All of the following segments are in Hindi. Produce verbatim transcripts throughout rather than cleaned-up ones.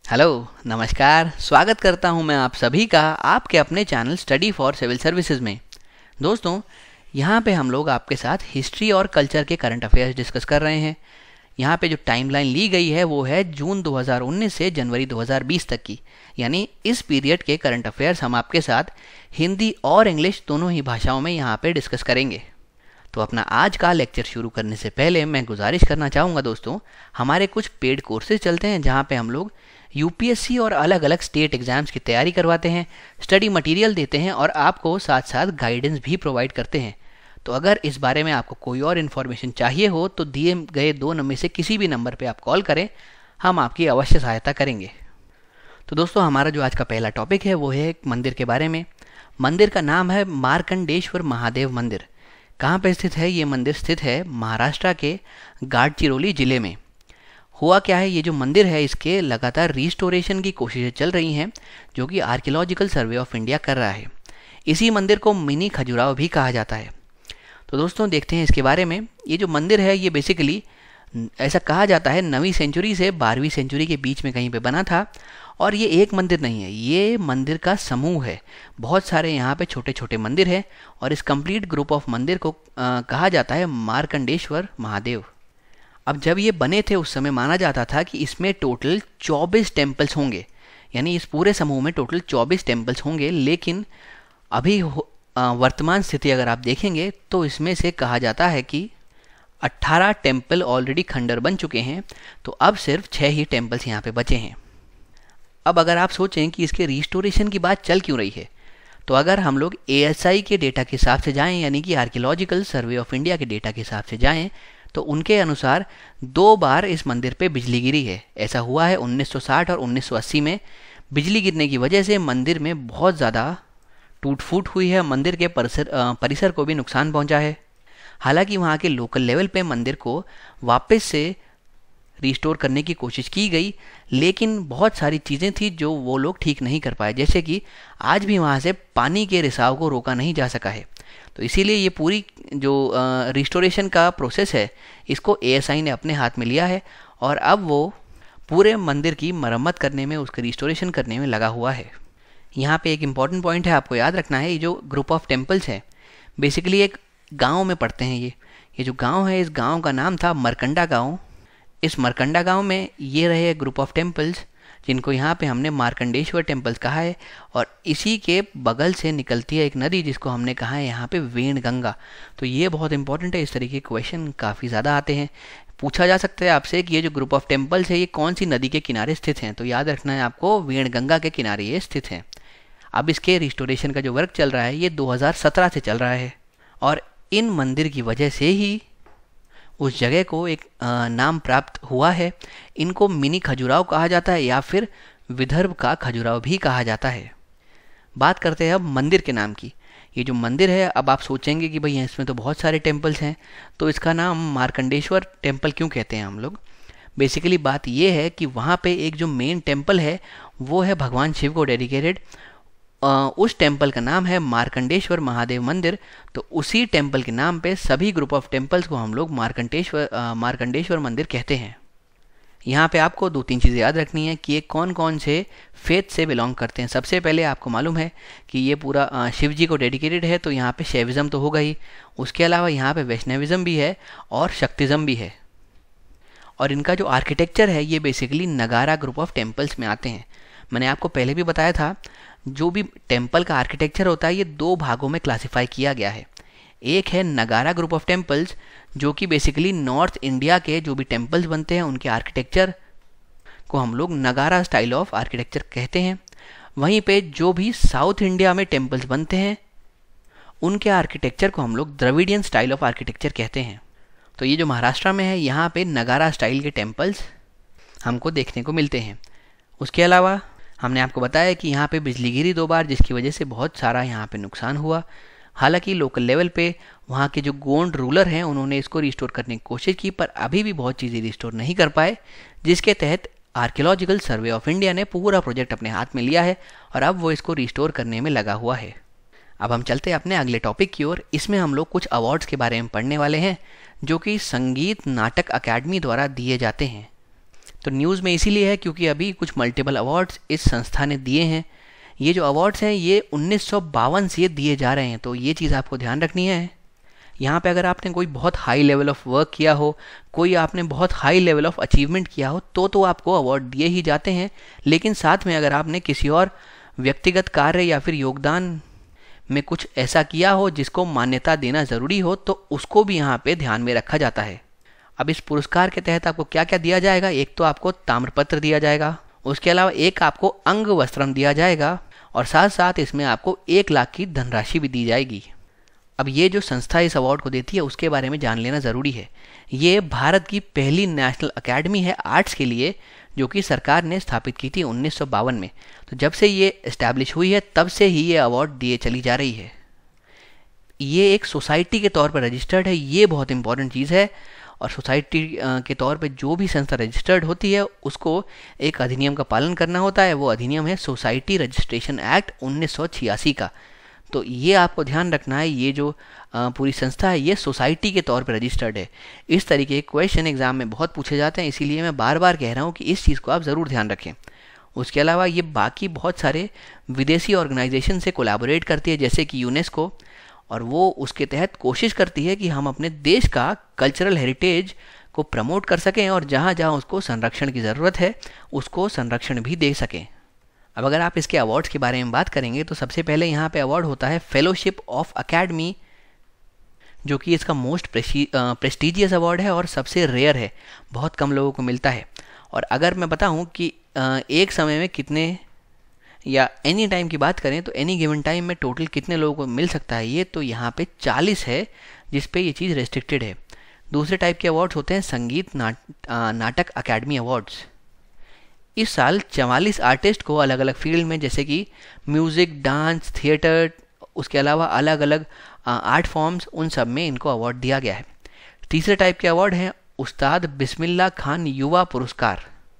हेलो, नमस्कार। स्वागत करता हूं मैं आप सभी का आपके अपने channel study for civil services में। दोस्तों, यहां पे हम लोग आपके साथ हिस्ट्री और कल्चर के करंट अफेयर्स डिस्कस कर रहे हैं। यहां पे जो टाइमलाइन ली गई है वो है जून दो हज़ार उन्नीस से जनवरी दो हज़ार बीस तक की, यानी इस पीरियड के करंट अफेयर्स हम आपके साथ हिंदी और इंग्लिश दोनों ही भाषाओं में यहाँ पे डिस्कस करेंगे। तो अपना आज का लेक्चर शुरू करने से पहले मैं गुजारिश करना चाहूँगा दोस्तों, हमारे कुछ पेड कोर्सेज चलते हैं जहाँ पे हम लोग यूपीएससी और अलग अलग स्टेट एग्जाम्स की तैयारी करवाते हैं, स्टडी मटेरियल देते हैं और आपको साथ साथ गाइडेंस भी प्रोवाइड करते हैं। तो अगर इस बारे में आपको कोई और इन्फॉर्मेशन चाहिए हो तो दिए गए दो नंबर से किसी भी नंबर पे आप कॉल करें, हम आपकी अवश्य सहायता करेंगे। तो दोस्तों, हमारा जो आज का पहला टॉपिक है वो है एक मंदिर के बारे में। मंदिर का नाम है मार्कंडेश्वर महादेव मंदिर। कहाँ पे स्थित है ये मंदिर? स्थित है महाराष्ट्र के गाडचिरोली जिले में। हुआ क्या है, ये जो मंदिर है इसके लगातार रिस्टोरेशन की कोशिशें चल रही हैं, जो कि आर्कियोलॉजिकल सर्वे ऑफ इंडिया कर रहा है। इसी मंदिर को मिनी खजुराहो भी कहा जाता है। तो दोस्तों, देखते हैं इसके बारे में। ये जो मंदिर है ये बेसिकली ऐसा कहा जाता है नवीं सेंचुरी से बारहवीं सेंचुरी के बीच में कहीं पे बना था। और ये एक मंदिर नहीं है, ये मंदिर का समूह है। बहुत सारे यहाँ पे छोटे छोटे मंदिर हैं और इस कंप्लीट ग्रुप ऑफ मंदिर को आ, कहा जाता है मार्कंडेश्वर महादेव। अब जब ये बने थे उस समय माना जाता था कि इसमें टोटल चौबीस टेम्पल्स होंगे, यानी इस पूरे समूह में टोटल चौबीस टेम्पल्स होंगे। लेकिन अभी वर्तमान स्थिति अगर आप देखेंगे तो इसमें से कहा जाता है कि अट्ठारह टेम्पल ऑलरेडी खंडर बन चुके हैं, तो अब सिर्फ छः ही टेम्पल्स यहाँ पे बचे हैं। अब अगर आप सोचें कि इसके रिस्टोरेशन की बात चल क्यों रही है, तो अगर हम लोग एएसआई के डेटा के हिसाब से जाएं, यानी कि आर्कियोलॉजिकल सर्वे ऑफ इंडिया के डेटा के हिसाब से जाएं, तो उनके अनुसार दो बार इस मंदिर पे बिजली गिरी है। ऐसा हुआ है उन्नीस सौ साठ और उन्नीस सौ अस्सी में। बिजली गिरने की वजह से मंदिर में बहुत ज़्यादा टूट फूट हुई है, मंदिर के परिसर परिसर को भी नुकसान पहुंचा है। हालांकि वहाँ के लोकल लेवल पे मंदिर को वापस से रिस्टोर करने की कोशिश की गई, लेकिन बहुत सारी चीज़ें थी जो वो लोग ठीक नहीं कर पाए, जैसे कि आज भी वहाँ से पानी के रिसाव को रोका नहीं जा सका है। तो इसीलिए ये पूरी जो रिस्टोरेशन का प्रोसेस है इसको एएसआई ने अपने हाथ में लिया है और अब वो पूरे मंदिर की मरम्मत करने में, उसके रिस्टोरेशन करने में लगा हुआ है। यहाँ पे एक इम्पॉर्टेंट पॉइंट है, आपको याद रखना है। ये जो ग्रुप ऑफ टेम्पल्स है बेसिकली एक गांव में पड़ते हैं। ये ये जो गांव है, इस गांव का नाम था मरकंडा गांव। इस मरकंडा गांव में ये रहे ग्रुप ऑफ टेम्पल्स, जिनको यहाँ पे हमने मार्कंडेश्वर टेम्पल्स कहा है। और इसी के बगल से निकलती है एक नदी जिसको हमने कहा है यहाँ पे वेण गंगा। तो ये बहुत इंपॉर्टेंट है, इस तरीके के क्वेश्चन काफ़ी ज़्यादा आते हैं। पूछा जा सकता है आपसे कि ये जो ग्रुप ऑफ टेम्पल्स है ये कौन सी नदी के किनारे स्थित हैं, तो याद रखना है आपको वेण गंगा के किनारे ये स्थित हैं। अब इसके रिस्टोरेशन का जो वर्क चल रहा है ये दो हज़ार सत्रह से चल रहा है और इन मंदिर की वजह से ही उस जगह को एक आ, नाम प्राप्त हुआ है। इनको मिनी खजुराहो कहा जाता है या फिर विदर्भ का खजुराहो भी कहा जाता है। बात करते हैं अब मंदिर के नाम की। ये जो मंदिर है, अब आप सोचेंगे कि भाई इसमें तो बहुत सारे टेम्पल्स हैं, तो इसका नाम मार्कंडेश्वर टेम्पल क्यों कहते हैं हम लोग? बेसिकली बात ये है कि वहाँ पे एक जो मेन टेम्पल है वो है भगवान शिव को डेडिकेटेड। उस टेम्पल का नाम है मार्कंडेश्वर महादेव मंदिर। तो उसी टेम्पल के नाम पे सभी ग्रुप ऑफ टेम्पल्स को हम लोग मार्कंडेश्वर मार्कंडेश्वर मंदिर कहते हैं। यहाँ पे आपको दो तीन चीज़ें याद रखनी है कि ये कौन कौन से फेथ से बिलोंग करते हैं। सबसे पहले आपको मालूम है कि ये पूरा शिव जी को डेडिकेटेड है, तो यहाँ पे शैविज़म तो होगा ही, उसके अलावा यहाँ पे वैष्णविज़म भी है और शक्तिज़म भी है। और इनका जो आर्किटेक्चर है ये बेसिकली नगारा ग्रुप ऑफ टेम्पल्स में आते हैं। मैंने आपको पहले भी बताया था, जो भी टेम्पल का आर्किटेक्चर होता है ये दो भागों में क्लासिफाई किया गया है। एक है नगारा ग्रुप ऑफ टेम्पल्स, जो कि बेसिकली नॉर्थ इंडिया के जो भी टेम्पल्स बनते हैं उनके आर्किटेक्चर को हम लोग नगारा स्टाइल ऑफ आर्किटेक्चर कहते हैं। वहीं पे जो भी साउथ इंडिया में टेम्पल्स बनते हैं उनके आर्किटेक्चर को हम लोग द्रविडियन स्टाइल ऑफ आर्किटेक्चर कहते हैं। तो ये जो महाराष्ट्र में है यहाँ पे नगारा स्टाइल के टेम्पल्स हमको देखने को मिलते हैं। उसके अलावा हमने आपको बताया कि यहाँ पे बिजली गिरी दो बार, जिसकी वजह से बहुत सारा यहाँ पे नुकसान हुआ। हालांकि लोकल लेवल पे वहाँ के जो गोंड रूलर हैं उन्होंने इसको रिस्टोर करने की कोशिश की, पर अभी भी बहुत चीज़ें रिस्टोर नहीं कर पाए, जिसके तहत आर्कियोलॉजिकल सर्वे ऑफ इंडिया ने पूरा प्रोजेक्ट अपने हाथ में लिया है और अब वो इसको रिस्टोर करने में लगा हुआ है। अब हम चलते हैं अपने अगले टॉपिक की ओर। इसमें हम लोग कुछ अवार्ड्स के बारे में पढ़ने वाले हैं जो कि संगीत नाटक अकादमी द्वारा दिए जाते हैं। तो न्यूज़ में इसीलिए है क्योंकि अभी कुछ मल्टीपल अवार्ड्स इस संस्था ने दिए हैं। ये जो अवार्ड्स हैं ये उन्नीस सौ बावन से दिए जा रहे हैं, तो ये चीज़ आपको ध्यान रखनी है। यहाँ पे अगर आपने कोई बहुत हाई लेवल ऑफ वर्क किया हो, कोई आपने बहुत हाई लेवल ऑफ अचीवमेंट किया हो, तो तो आपको अवार्ड दिए ही जाते हैं। लेकिन साथ में अगर आपने किसी और व्यक्तिगत कार्य या फिर योगदान में कुछ ऐसा किया हो जिसको मान्यता देना ज़रूरी हो, तो उसको भी यहाँ पे ध्यान में रखा जाता है। अब इस पुरस्कार के तहत आपको क्या क्या दिया जाएगा? एक तो आपको ताम्रपत्र दिया जाएगा, उसके अलावा एक आपको अंग वस्त्रम दिया जाएगा, और साथ साथ इसमें आपको एक लाख की धनराशि भी दी जाएगी। अब ये जो संस्था इस अवार्ड को देती है उसके बारे में जान लेना ज़रूरी है। ये भारत की पहली नेशनल अकेडमी है आर्ट्स के लिए, जो कि सरकार ने स्थापित की थी उन्नीस सौ बावन में। तो जब से ये इस्टेब्लिश हुई है तब से ही ये अवार्ड दिए चली जा रही है। ये एक सोसाइटी के तौर पर रजिस्टर्ड है, ये बहुत इंपॉर्टेंट चीज़ है। और सोसाइटी के तौर पे जो भी संस्था रजिस्टर्ड होती है उसको एक अधिनियम का पालन करना होता है। वो अधिनियम है सोसाइटी रजिस्ट्रेशन एक्ट उन्नीस सौ छियासी का। तो ये आपको ध्यान रखना है, ये जो पूरी संस्था है ये सोसाइटी के तौर पर रजिस्टर्ड है। इस तरीके के क्वेश्चन एग्जाम में बहुत पूछे जाते हैं, इसीलिए मैं बार बार कह रहा हूँ कि इस चीज़ को आप ज़रूर ध्यान रखें। उसके अलावा ये बाकी बहुत सारे विदेशी ऑर्गेनाइजेशन से कोलैबोरेट करती है, जैसे कि यूनेस्को, और वो उसके तहत कोशिश करती है कि हम अपने देश का कल्चरल हेरिटेज को प्रमोट कर सकें और जहाँ जहाँ उसको संरक्षण की ज़रूरत है उसको संरक्षण भी दे सकें। अब अगर आप इसके अवार्ड्स के बारे में बात करेंगे तो सबसे पहले यहाँ पे अवार्ड होता है फेलोशिप ऑफ अकेडमी, जो कि इसका मोस्ट प्रेस्टिजियस अवार्ड है और सबसे रेयर है, बहुत कम लोगों को मिलता है। और अगर मैं बताऊँ कि एक समय में कितने या एनी टाइम की बात करें तो एनी गिवन टाइम में टोटल कितने लोगों को मिल सकता है, ये तो यहाँ पे चालीस है, जिस पे ये चीज़ रेस्ट्रिक्टेड है। दूसरे टाइप के अवार्ड्स होते हैं संगीत नाट, नाटक अकेडमी अवार्ड्स। इस साल चवालीस आर्टिस्ट को अलग अलग फील्ड में, जैसे कि म्यूज़िक, डांस, थिएटर, उसके अलावा अलग अलग आर्ट फॉर्म्स, उन सब में इनको अवार्ड दिया गया है। तीसरे टाइप के अवार्ड हैं उस्ताद बिस्मिल्लाह खान युवा पुरस्कार।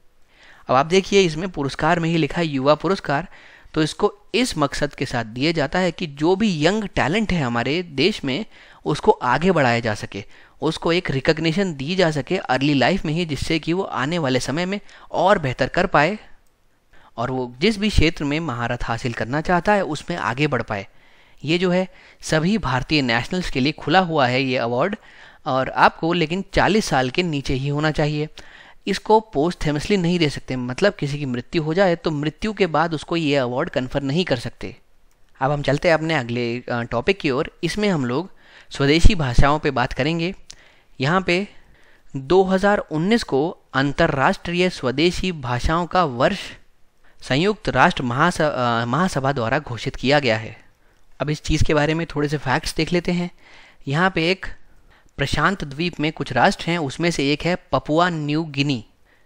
अब आप देखिए इसमें पुरस्कार में ही लिखा है युवा पुरस्कार, तो इसको इस मकसद के साथ दिया जाता है कि जो भी यंग टैलेंट है हमारे देश में उसको आगे बढ़ाया जा सके, उसको एक रिकग्निशन दी जा सके अर्ली लाइफ में ही, जिससे कि वो आने वाले समय में और बेहतर कर पाए और वो जिस भी क्षेत्र में महारत हासिल करना चाहता है उसमें आगे बढ़ पाए। ये जो है सभी भारतीय नेशनल्स के लिए खुला हुआ है ये अवार्ड, और आपको लेकिन चालीस साल के नीचे ही होना चाहिए। इसको पोस्टथेमसली नहीं दे सकते, मतलब किसी की मृत्यु हो जाए तो मृत्यु के बाद उसको ये अवार्ड कन्फर नहीं कर सकते। अब हम चलते हैं अपने अगले टॉपिक की ओर। इसमें हम लोग स्वदेशी भाषाओं पे बात करेंगे। यहाँ पे दो हज़ार उन्नीस को अंतर्राष्ट्रीय स्वदेशी भाषाओं का वर्ष संयुक्त राष्ट्र महासभा महासभा द्वारा घोषित किया गया है। अब इस चीज़ के बारे में थोड़े से फैक्ट्स देख लेते हैं। यहाँ पे एक प्रशांत द्वीप में कुछ राष्ट्र हैं, उसमें से एक है पपुआ न्यू गिनी।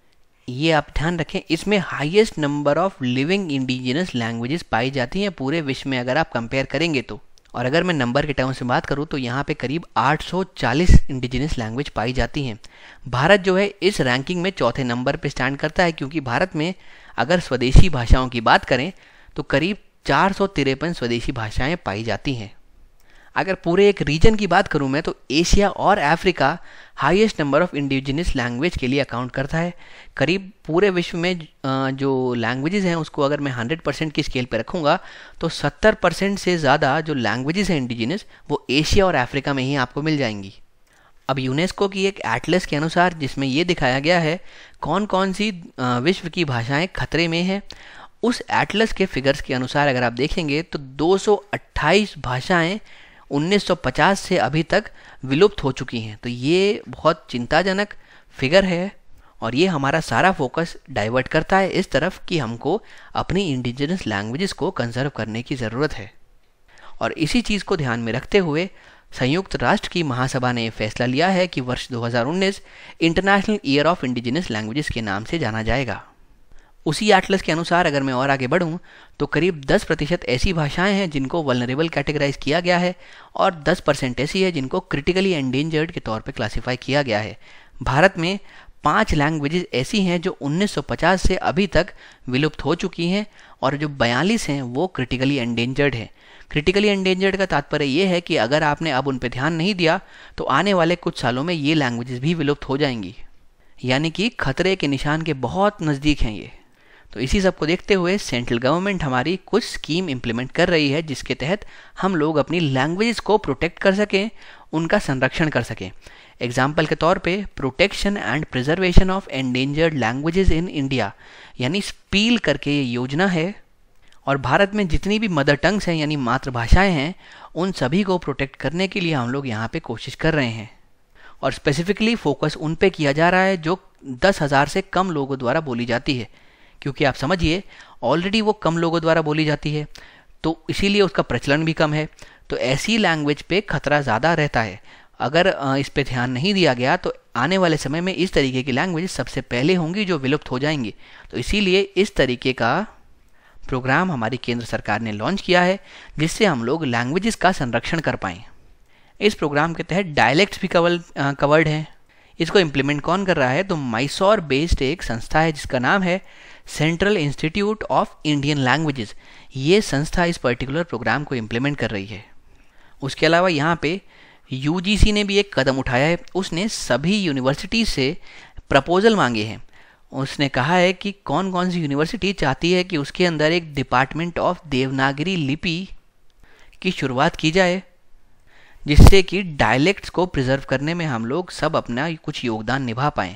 ये आप ध्यान रखें, इसमें highest number of living indigenous languages पाई जाती हैं पूरे विश्व में अगर आप कंपेयर करेंगे तो। और अगर मैं नंबर के टर्म्स में बात करूँ तो यहाँ पे करीब आठ सौ चालीस इंडिजिनस लैंग्वेज पाई जाती हैं। भारत जो है इस रैंकिंग में चौथे नंबर पे स्टैंड करता है, क्योंकि भारत में अगर स्वदेशी भाषाओं की बात करें तो करीब चार सौ तिरपन स्वदेशी भाषाएं पाई जाती हैं। अगर पूरे एक रीजन की बात करूं मैं तो एशिया और Africa highest number of indigenous language के लिए अकाउंट करता है। करीब पूरे विश्व में जो लैंग्वेजेस हैं उसको अगर मैं हंड्रेड परसेंट की स्केल पे रखूंगा तो सत्तर परसेंट से ज़्यादा जो लैंग्वेजेस हैं इंडिजिनस वो एशिया और अफ्रीका में ही आपको मिल जाएंगी। अब यूनेस्को की एक एटलस के अनुसार जिसमें ये दिखाया गया है कौन कौन सी विश्व की भाषाएँ खतरे में हैं, उस एटलस के फिगर्स के अनुसार अगर आप देखेंगे तो दो सौ अट्ठाईस भाषाएँ उन्नीस सौ पचास से अभी तक विलुप्त हो चुकी हैं। तो ये बहुत चिंताजनक फिगर है और ये हमारा सारा फोकस डाइवर्ट करता है इस तरफ कि हमको अपनी इंडिजिनस लैंग्वेजेस को कंजर्व करने की ज़रूरत है। और इसी चीज़ को ध्यान में रखते हुए संयुक्त राष्ट्र की महासभा ने फैसला लिया है कि वर्ष दो हज़ार उन्नीस international year of indigenous languages के नाम से जाना जाएगा। उसी एटलस के अनुसार अगर मैं और आगे बढ़ूं तो करीब दस प्रतिशत ऐसी भाषाएं हैं जिनको वल्नरेबल कैटेगराइज किया गया है और दस परसेंट ऐसी है जिनको क्रिटिकली एंडेंजर्ड के तौर पे क्लासिफाई किया गया है। भारत में पांच लैंग्वेजेस ऐसी हैं जो उन्नीस सौ पचास से अभी तक विलुप्त हो चुकी हैं और जो बयालीस हैं वो क्रिटिकली एंडेंजर्ड हैं। क्रिटिकली एंडेंजर्ड का तात्पर्य ये है कि अगर आपने अब उन पर ध्यान नहीं दिया तो आने वाले कुछ सालों में ये लैंग्वेजेस भी विलुप्त हो जाएंगी। यानी कि खतरे के निशान के बहुत नज़दीक हैं ये। तो इसी सब को देखते हुए सेंट्रल गवर्नमेंट हमारी कुछ स्कीम इम्प्लीमेंट कर रही है जिसके तहत हम लोग अपनी लैंग्वेजेस को प्रोटेक्ट कर सकें, उनका संरक्षण कर सकें। एग्जाम्पल के तौर पे protection and preservation of endangered languages in India, यानी स्पील करके ये योजना है। और भारत में जितनी भी मदर टंग्स हैं यानी मातृभाषाएं हैं, उन सभी को प्रोटेक्ट करने के लिए हम लोग यहाँ पे कोशिश कर रहे हैं। और स्पेसिफिकली फोकस उन पे किया जा रहा है जो दस हज़ार से कम लोगों द्वारा बोली जाती है, क्योंकि आप समझिए ऑलरेडी वो कम लोगों द्वारा बोली जाती है, तो इसीलिए उसका प्रचलन भी कम है। तो ऐसी लैंग्वेज पे खतरा ज़्यादा रहता है। अगर इस पे ध्यान नहीं दिया गया तो आने वाले समय में इस तरीके की लैंग्वेज सबसे पहले होंगी जो विलुप्त हो जाएंगी। तो इसीलिए इस तरीके का प्रोग्राम हमारी केंद्र सरकार ने लॉन्च किया है जिससे हम लोग लैंग्वेजेस का संरक्षण कर पाएँ। इस प्रोग्राम के तहत डायलेक्ट्स भी कवर कवर्ड हैं। इसको इम्प्लीमेंट कौन कर रहा है? तो मैसूर बेस्ड एक संस्था है जिसका नाम है central institute of Indian languages. ये संस्था इस पर्टिकुलर प्रोग्राम को इम्प्लीमेंट कर रही है। उसके अलावा यहाँ पे यूजीसी ने भी एक कदम उठाया है। उसने सभी यूनिवर्सिटी से प्रपोजल मांगे हैं। उसने कहा है कि कौन कौन सी यूनिवर्सिटी चाहती है कि उसके अंदर एक डिपार्टमेंट ऑफ देवनागरी लिपि की शुरुआत की जाए, जिससे कि डायलेक्ट्स को प्रिजर्व करने में हम लोग सब अपना कुछ योगदान निभा पाएँ।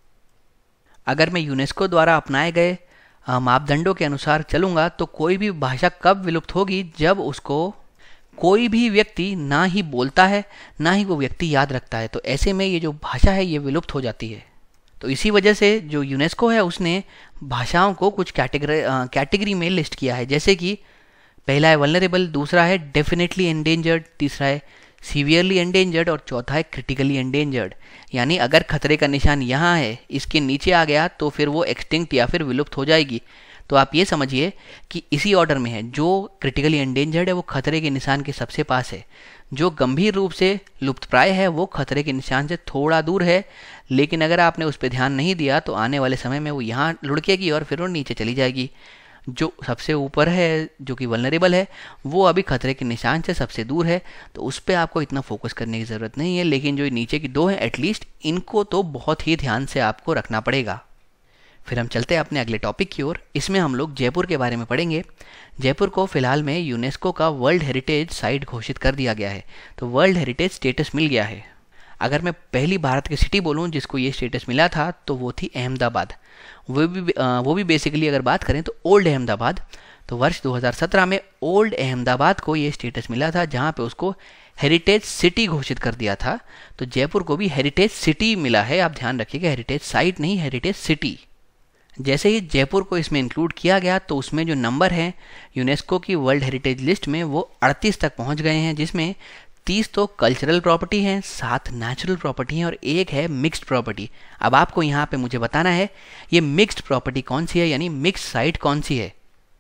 अगर मैं यूनेस्को द्वारा अपनाए गए मापदंडों के अनुसार चलूँगा तो कोई भी भाषा कब विलुप्त होगी? जब उसको कोई भी व्यक्ति ना ही बोलता है ना ही वो व्यक्ति याद रखता है। तो ऐसे में ये जो भाषा है ये विलुप्त हो जाती है। तो इसी वजह से जो यूनेस्को है उसने भाषाओं को कुछ कैटेगरी कैटेगरी में लिस्ट किया है, जैसे कि पहला है वल्नरेबल, दूसरा है डेफिनेटली एंडेंजर्ड, तीसरा है सीवियरली एंडेंजर्ड और चौथा है क्रिटिकली एंडेंजर्ड। यानी अगर खतरे का निशान यहाँ है, इसके नीचे आ गया तो फिर वो एक्सटिंक्ट या फिर विलुप्त हो जाएगी। तो आप ये समझिए कि इसी ऑर्डर में है। जो क्रिटिकली एंडेंजर्ड है वो खतरे के निशान के सबसे पास है, जो गंभीर रूप से लुप्तप्राय है वो खतरे के निशान से थोड़ा दूर है। लेकिन अगर आपने उस पर ध्यान नहीं दिया तो आने वाले समय में वो यहाँ लुढ़केगी और फिर वो नीचे चली जाएगी। जो सबसे ऊपर है, जो कि वल्नरेबल है, वो अभी खतरे के निशान से सबसे दूर है, तो उस पर आपको इतना फोकस करने की ज़रूरत नहीं है। लेकिन जो नीचे की दो हैं एटलीस्ट इनको तो बहुत ही ध्यान से आपको रखना पड़ेगा। फिर हम चलते हैं अपने अगले टॉपिक की ओर। इसमें हम लोग जयपुर के बारे में पढ़ेंगे। जयपुर को फिलहाल में यूनेस्को का वर्ल्ड हेरिटेज साइट घोषित कर दिया गया है, तो वर्ल्ड हेरिटेज स्टेटस मिल गया है। अगर मैं पहली भारत की सिटी बोलूँ जिसको ये स्टेटस मिला था तो वो थी अहमदाबाद। वो भी वो भी बेसिकली अगर बात करें तो ओल्ड अहमदाबाद। तो वर्ष दो हज़ार सत्रह में ओल्ड अहमदाबाद को ये स्टेटस मिला था, जहाँ पे उसको हेरिटेज सिटी घोषित कर दिया था। तो जयपुर को भी हेरिटेज सिटी मिला है। आप ध्यान रखिएगा, हेरिटेज साइट नहीं, हेरिटेज सिटी। जैसे ही जयपुर को इसमें इंक्लूड किया गया तो उसमें जो नंबर है यूनेस्को की वर्ल्ड हेरिटेज लिस्ट में वो अड़तीस तक पहुंच गए हैं, जिसमें तीस तो कल्चरल प्रॉपर्टी हैं, सात नेचुरल प्रॉपर्टी हैं और एक है मिक्स्ड प्रॉपर्टी। अब आपको यहाँ पे मुझे बताना है ये मिक्स्ड प्रॉपर्टी कौन सी है, यानी मिक्स्ड साइट कौन सी है।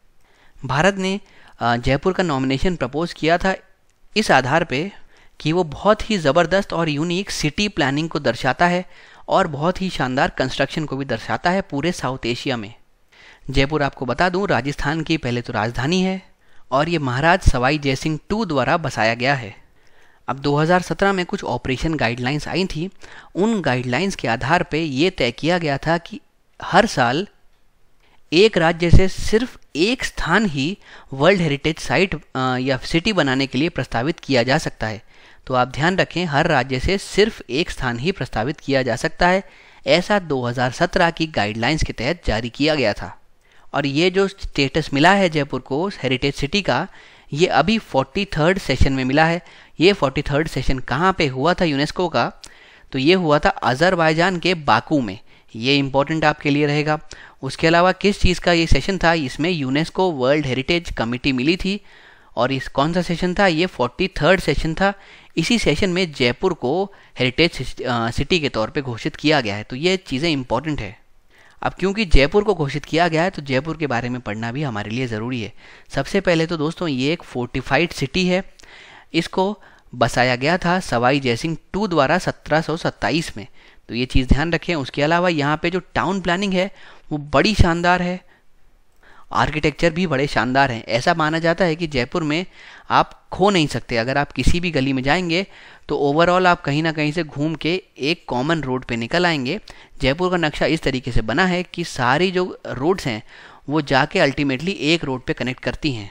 भारत ने जयपुर का नॉमिनेशन प्रपोज किया था इस आधार पे कि वो बहुत ही ज़बरदस्त और यूनिक सिटी प्लानिंग को दर्शाता है और बहुत ही शानदार कंस्ट्रक्शन को भी दर्शाता है पूरे साउथ एशिया में। जयपुर आपको बता दूं राजस्थान की पहले तो राजधानी है और ये महाराज सवाई जयसिंह टू द्वारा बसाया गया है। अब दो हज़ार सत्रह में कुछ ऑपरेशन गाइडलाइंस आई थी। उन गाइडलाइंस के आधार पे ये तय किया गया था कि हर साल एक राज्य से सिर्फ एक स्थान ही वर्ल्ड हेरिटेज साइट या सिटी बनाने के लिए प्रस्तावित किया जा सकता है। तो आप ध्यान रखें, हर राज्य से सिर्फ एक स्थान ही प्रस्तावित किया जा सकता है। ऐसा दो हज़ार सत्रह की गाइडलाइंस के तहत जारी किया गया था। और ये जो स्टेटस मिला है जयपुर को हेरिटेज सिटी का, ये अभी फोर्टी थर्ड सेशन में मिला है। ये फोर्टी थर्ड सेशन कहाँ पे हुआ था यूनेस्को का? तो ये हुआ था अज़रबैजान के बाकू में। ये इंपॉर्टेंट आपके लिए रहेगा। उसके अलावा किस चीज़ का ये सेशन था? इसमें यूनेस्को वर्ल्ड हेरिटेज कमेटी मिली थी। और इस कौन सा सेशन था? ये फोर्टी थर्ड सेशन था। इसी सेशन में जयपुर को हेरिटेज सिटी के तौर पे घोषित किया गया है। तो ये चीज़ें इंपॉर्टेंट है। अब क्योंकि जयपुर को घोषित किया गया है तो जयपुर के बारे में पढ़ना भी हमारे लिए ज़रूरी है। सबसे पहले तो दोस्तों ये एक फोर्टिफाइड सिटी है। इसको बसाया गया था सवाई जयसिंह टू द्वारा सत्रह सौ सत्ताईस में। तो ये चीज़ ध्यान रखें। उसके अलावा यहाँ पे जो टाउन प्लानिंग है वो बड़ी शानदार है आर्किटेक्चर भी बड़े शानदार हैं। ऐसा माना जाता है कि जयपुर में आप खो नहीं सकते। अगर आप किसी भी गली में जाएंगे तो ओवरऑल आप कहीं ना कहीं से घूम के एक कॉमन रोड पे निकल आएंगे। जयपुर का नक्शा इस तरीके से बना है कि सारी जो रोड्स हैं वो जाके अल्टीमेटली एक रोड पे कनेक्ट करती हैं।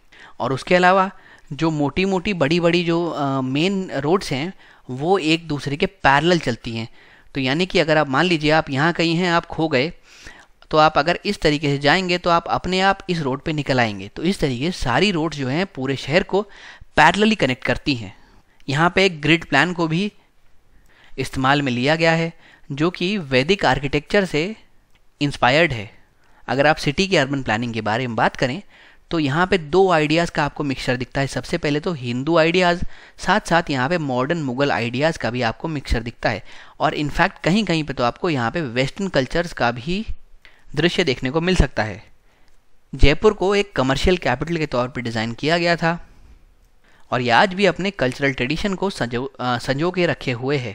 और उसके अलावा जो मोटी मोटी बड़ी बड़ी जो मेन रोड्स हैं वो एक दूसरे के पैरेलल चलती हैं। तो यानी कि अगर आप मान लीजिए आप यहाँ कहीं हैं, आप खो गए, तो आप अगर इस तरीके से जाएंगे तो आप अपने आप इस रोड पे निकल आएंगे। तो इस तरीके से सारी रोड्स जो हैं पूरे शहर को पैरेलली कनेक्ट करती हैं। यहाँ पे एक ग्रिड प्लान को भी इस्तेमाल में लिया गया है जो कि वैदिक आर्किटेक्चर से इंस्पायर्ड है। अगर आप सिटी की अर्बन प्लानिंग के बारे में बात करें तो यहाँ पे दो आइडियाज़ का आपको मिक्सचर दिखता है। सबसे पहले तो हिंदू आइडियाज़, साथ साथ यहाँ पे मॉडर्न मुगल आइडियाज़ का भी आपको मिक्सचर दिखता है। और इनफैक्ट कहीं कहीं पे तो आपको यहाँ पे वेस्टर्न कल्चर्स का भी दृश्य देखने को मिल सकता है। जयपुर को एक कमर्शियल कैपिटल के तौर पर डिज़ाइन किया गया था और ये आज भी अपने कल्चरल ट्रेडिशन को संजो संजो के रखे हुए है।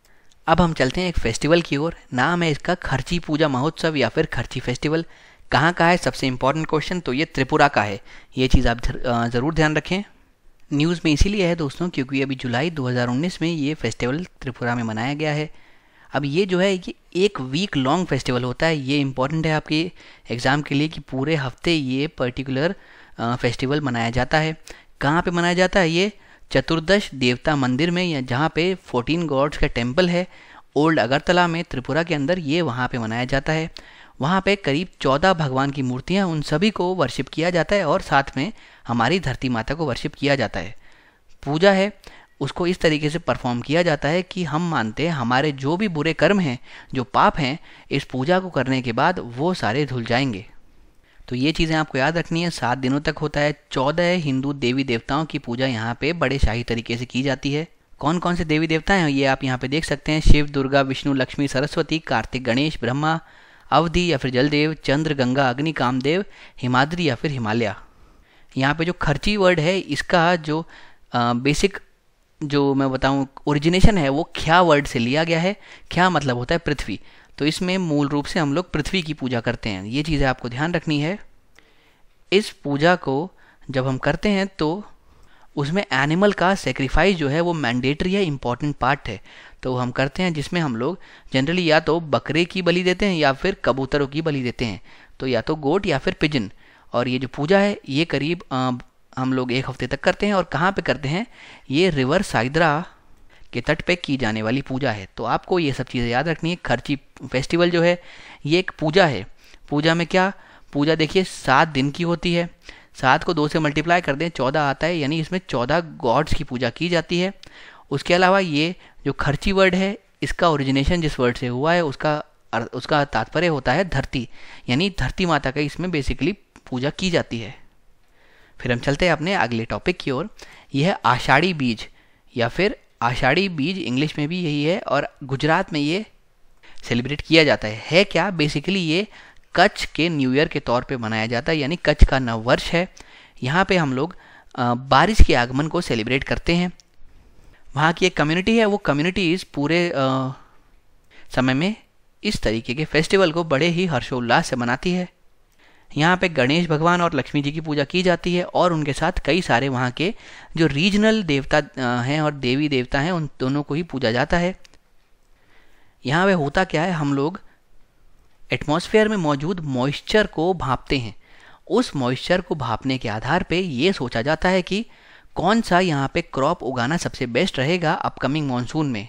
अब हम चलते हैं एक फेस्टिवल की ओर। नाम है इसका खर्ची पूजा महोत्सव या फिर खर्ची फेस्टिवल। कहाँ का है, सबसे इंपॉर्टेंट क्वेश्चन, तो ये त्रिपुरा का है। ये चीज़ आप ज़रूर ध्यान रखें। न्यूज़ में इसीलिए है दोस्तों क्योंकि अभी जुलाई दो हज़ार उन्नीस में ये फेस्टिवल त्रिपुरा में मनाया गया है। अब ये जो है ये एक वीक लॉन्ग फेस्टिवल होता है। ये इंपॉर्टेंट है आपके एग्ज़ाम के लिए कि पूरे हफ्ते ये पर्टिकुलर फेस्टिवल मनाया जाता है। कहाँ पे मनाया जाता है? ये चतुर्दश देवता मंदिर में, या जहाँ पे फोर्टीन गॉड्स का टेम्पल है ओल्ड अगरतला में त्रिपुरा के अंदर, ये वहाँ पे मनाया जाता है। वहाँ पे करीब चौदह भगवान की मूर्तियाँ, उन सभी को वर्शिप किया जाता है और साथ में हमारी धरती माता को वर्शिप किया जाता है। पूजा है उसको इस तरीके से परफॉर्म किया जाता है कि हम मानते हैं हमारे जो भी बुरे कर्म हैं, जो पाप हैं, इस पूजा को करने के बाद वो सारे धुल जाएंगे। तो ये चीज़ें आपको याद रखनी है। सात दिनों तक होता है। चौदह हिंदू देवी देवताओं की पूजा यहाँ पे बड़े शाही तरीके से की जाती है। कौन कौन से देवी देवता हैं ये आप यहाँ पे देख सकते हैं। शिव, दुर्गा, विष्णु, लक्ष्मी, सरस्वती, कार्तिक, गणेश, ब्रह्मा, अवधि या फिर जलदेव, चंद्र, गंगा, अग्नि, कामदेव, हिमाद्री या फिर हिमालय। यहाँ पे जो खर्ची वर्ड है इसका जो बेसिक जो मैं बताऊँ ओरिजिनेशन है वो ख्या वर्ड से लिया गया है। ख्या मतलब होता है पृथ्वी। तो इसमें मूल रूप से हम लोग पृथ्वी की पूजा करते हैं। ये चीज़ें आपको ध्यान रखनी है। इस पूजा को जब हम करते हैं तो उसमें एनिमल का सेक्रीफाइस जो है वो मैंडेटरी है, इम्पॉर्टेंट पार्ट है। तो हम करते हैं जिसमें हम लोग जनरली या तो बकरे की बलि देते हैं या फिर कबूतरों की बलि देते हैं। तो या तो गोट या फिर पिजन। और ये जो पूजा है ये करीब आ, हम लोग एक हफ्ते तक करते हैं। और कहाँ पे करते हैं? ये रिवर साइद्रा के तट पे की जाने वाली पूजा है। तो आपको ये सब चीज़ें याद रखनी है। खर्ची फेस्टिवल जो है ये एक पूजा है। पूजा में क्या, पूजा देखिए सात दिन की होती है। सात को दो से मल्टीप्लाई कर दें, चौदह आता है, यानी इसमें चौदह गॉड्स की पूजा की जाती है। उसके अलावा ये जो खर्ची वर्ड है इसका ओरिजिनेशन जिस वर्ड से हुआ है उसका उसका तात्पर्य होता है धरती, यानी धरती माता का इसमें बेसिकली पूजा की जाती है। फिर हम चलते हैं अपने अगले टॉपिक की ओर। यह है आषाढ़ी बीज या फिर आषाढ़ी बीज, इंग्लिश में भी यही है और गुजरात में ये सेलिब्रेट किया जाता है। है क्या? बेसिकली ये कच्छ के न्यू ईयर के तौर पे मनाया जाता है, यानी कच्छ का नव वर्ष है। यहाँ पे हम लोग बारिश के आगमन को सेलिब्रेट करते हैं। वहाँ की एक कम्युनिटी है, वो कम्युनिटीज़ पूरे आ, समय में इस तरीके के फेस्टिवल को बड़े ही हर्षोल्लास से मनाती है। यहाँ पे गणेश भगवान और लक्ष्मी जी की पूजा की जाती है और उनके साथ कई सारे वहाँ के जो रीजनल देवता हैं और देवी देवता हैं उन दोनों को ही पूजा जाता है। यहाँ पे होता क्या है, हम लोग एटमॉस्फेयर में मौजूद मॉइस्चर को भांपते हैं। उस मॉइस्चर को भांपने के आधार पे ये सोचा जाता है कि कौन सा यहाँ पे क्रॉप उगाना सबसे बेस्ट रहेगा अपकमिंग मॉनसून में।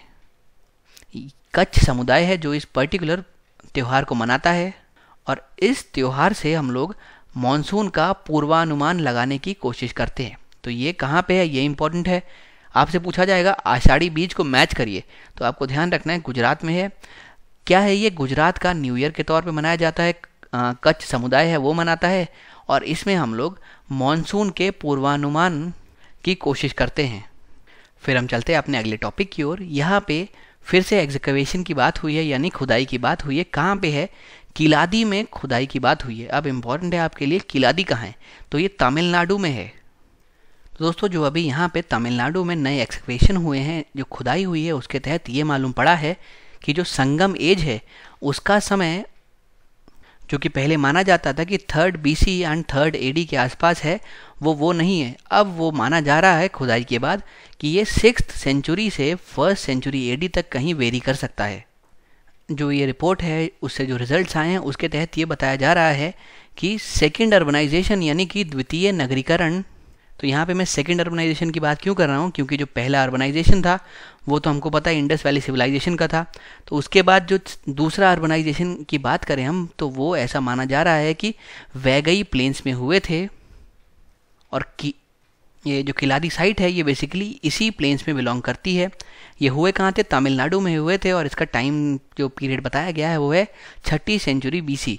कच्छ समुदाय है जो इस पर्टिकुलर त्यौहार को मनाता है और इस त्यौहार से हम लोग मॉनसून का पूर्वानुमान लगाने की कोशिश करते हैं। तो ये कहाँ पे है, ये इंपॉर्टेंट है। आपसे पूछा जाएगा आषाढ़ी बीज को मैच करिए, तो आपको ध्यान रखना है गुजरात में है। क्या है ये? गुजरात का न्यू ईयर के तौर पे मनाया जाता है। कच्छ समुदाय है वो मनाता है और इसमें हम लोग मॉनसून के पूर्वानुमान की कोशिश करते हैं। फिर हम चलते हैं अपने अगले टॉपिक की ओर। यहाँ पे फिर से एक्सकवेशन की बात हुई है, यानी खुदाई की बात हुई है। कहाँ पे है? किलादी में खुदाई की बात हुई है। अब इम्पॉर्टेंट है आपके लिए, किलादी कहाँ है? तो ये तमिलनाडु में है। तो दोस्तों जो अभी यहाँ पे तमिलनाडु में नए एक्सकवेशन हुए हैं, जो खुदाई हुई है, उसके तहत ये मालूम पड़ा है कि जो संगम एज है उसका समय जो कि पहले माना जाता था कि third BC and third AD के आसपास है, वो वो नहीं है। अब वो माना जा रहा है खुदाई के बाद कि ये सिक्स्थ सेंचुरी से फर्स्ट सेंचुरी एडी तक कहीं वेरी कर सकता है। जो ये रिपोर्ट है उससे जो रिजल्ट्स आए हैं उसके तहत ये बताया जा रहा है कि सेकेंड अर्बनाइजेशन यानी कि द्वितीय नगरीकरण, तो यहाँ पे मैं सेकेंड अर्बनाइजेशन की बात क्यों कर रहा हूँ, क्योंकि जो पहला अर्बनाइजेशन था वो तो हमको पता है इंडस वैली सिविलाइजेशन का था। तो उसके बाद जो दूसरा अर्बनाइजेशन की बात करें हम, तो वो ऐसा माना जा रहा है कि वैगई प्लेन्स में हुए थे। और कि ये जो किलादी साइट है ये बेसिकली इसी प्लेन्स में बिलोंग करती है। ये हुए कहाँ थे, तमिलनाडु में हुए थे। और इसका टाइम जो पीरियड बताया गया है वो है छठी सेंचुरी बीसी।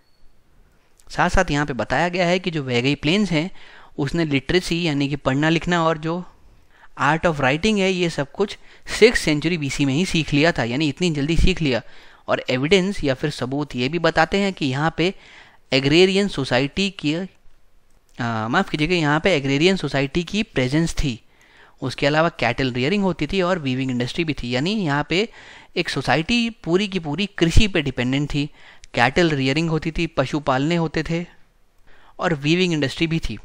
साथ साथ यहाँ पे बताया गया है कि जो वैगई प्लेन्स हैं उसने लिटरेसी यानी कि पढ़ना लिखना और जो आर्ट ऑफ राइटिंग है ये सब कुछ सिक्स सेंचुरी बीसी में ही सीख लिया था, यानी इतनी जल्दी सीख लिया। और एविडेंस या फिर सबूत ये भी बताते हैं कि यहाँ पे एग्रेरियन सोसाइटी की, माफ़ कीजिएगा, यहाँ पे एग्रेरियन सोसाइटी की प्रेजेंस थी। उसके अलावा कैटल रियरिंग होती थी और वीविंग इंडस्ट्री भी थी, यानी यहाँ पे एक सोसाइटी पूरी की पूरी कृषि पे डिपेंडेंट थी। कैटल रियरिंग होती थी, पशु पालने होते थे और वीविंग इंडस्ट्री भी थी।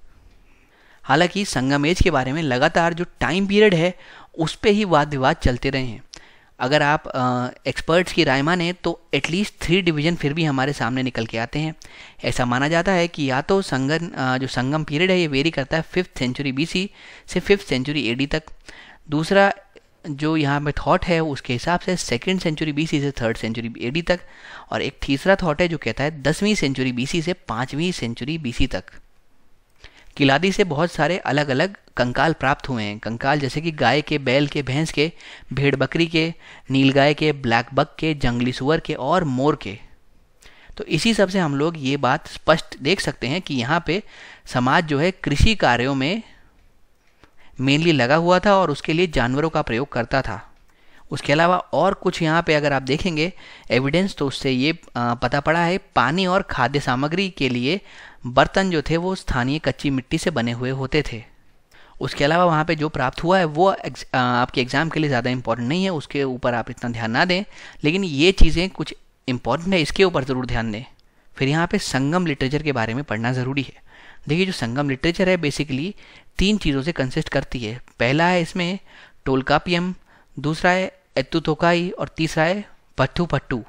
हालांकि संगम एज के बारे में लगातार जो टाइम पीरियड है उस पे ही वाद विवाद चलते रहे हैं। अगर आप एक्सपर्ट्स की राय माने तो एटलीस्ट थ्री डिवीजन फिर भी हमारे सामने निकल के आते हैं। ऐसा माना जाता है कि या तो संगम जो संगम पीरियड है ये वेरी करता है फिफ्थ सेंचुरी बीसी से फिफ्थ सेंचुरी एडी तक। दूसरा जो यहाँ पे थॉट है उसके हिसाब से सेकेंड सेंचुरी बीसी से थर्ड सेंचुरी एडी तक। और एक तीसरा थॉट है जो कहता है दसवीं सेंचुरी बीसी से पाँचवीं सेंचुरी बीसी तक। किलादी से बहुत सारे अलग अलग कंकाल प्राप्त हुए हैं। कंकाल जैसे कि गाय के, बैल के, भैंस के, भेड़ बकरी के, नीलगाय के, ब्लैक बक के, जंगली सुअर के और मोर के। तो इसी सब से हम लोग ये बात स्पष्ट देख सकते हैं कि यहाँ पे समाज जो है कृषि कार्यों में मेनली लगा हुआ था और उसके लिए जानवरों का प्रयोग करता था। उसके अलावा और कुछ यहाँ पे अगर आप देखेंगे एविडेंस तो उससे ये आ, पता पड़ा है पानी और खाद्य सामग्री के लिए बर्तन जो थे वो स्थानीय कच्ची मिट्टी से बने हुए होते थे। उसके अलावा वहाँ पे जो प्राप्त हुआ है वो एग्ज, आ, आपके एग्ज़ाम के लिए ज़्यादा इंपॉर्टेंट नहीं है, उसके ऊपर आप इतना ध्यान ना दें, लेकिन ये चीज़ें कुछ इंपॉर्टेंट है, इसके ऊपर ज़रूर ध्यान दें। फिर यहाँ पे संगम लिटरेचर के बारे में पढ़ना ज़रूरी है। देखिए जो संगम लिटरेचर है बेसिकली तीन चीज़ों से कंसिस्ट करती है। पहला है इसमें टोलकापियम, दूसरा है एत्तुतोकाई और तीसरा है पट्टू पट्टू।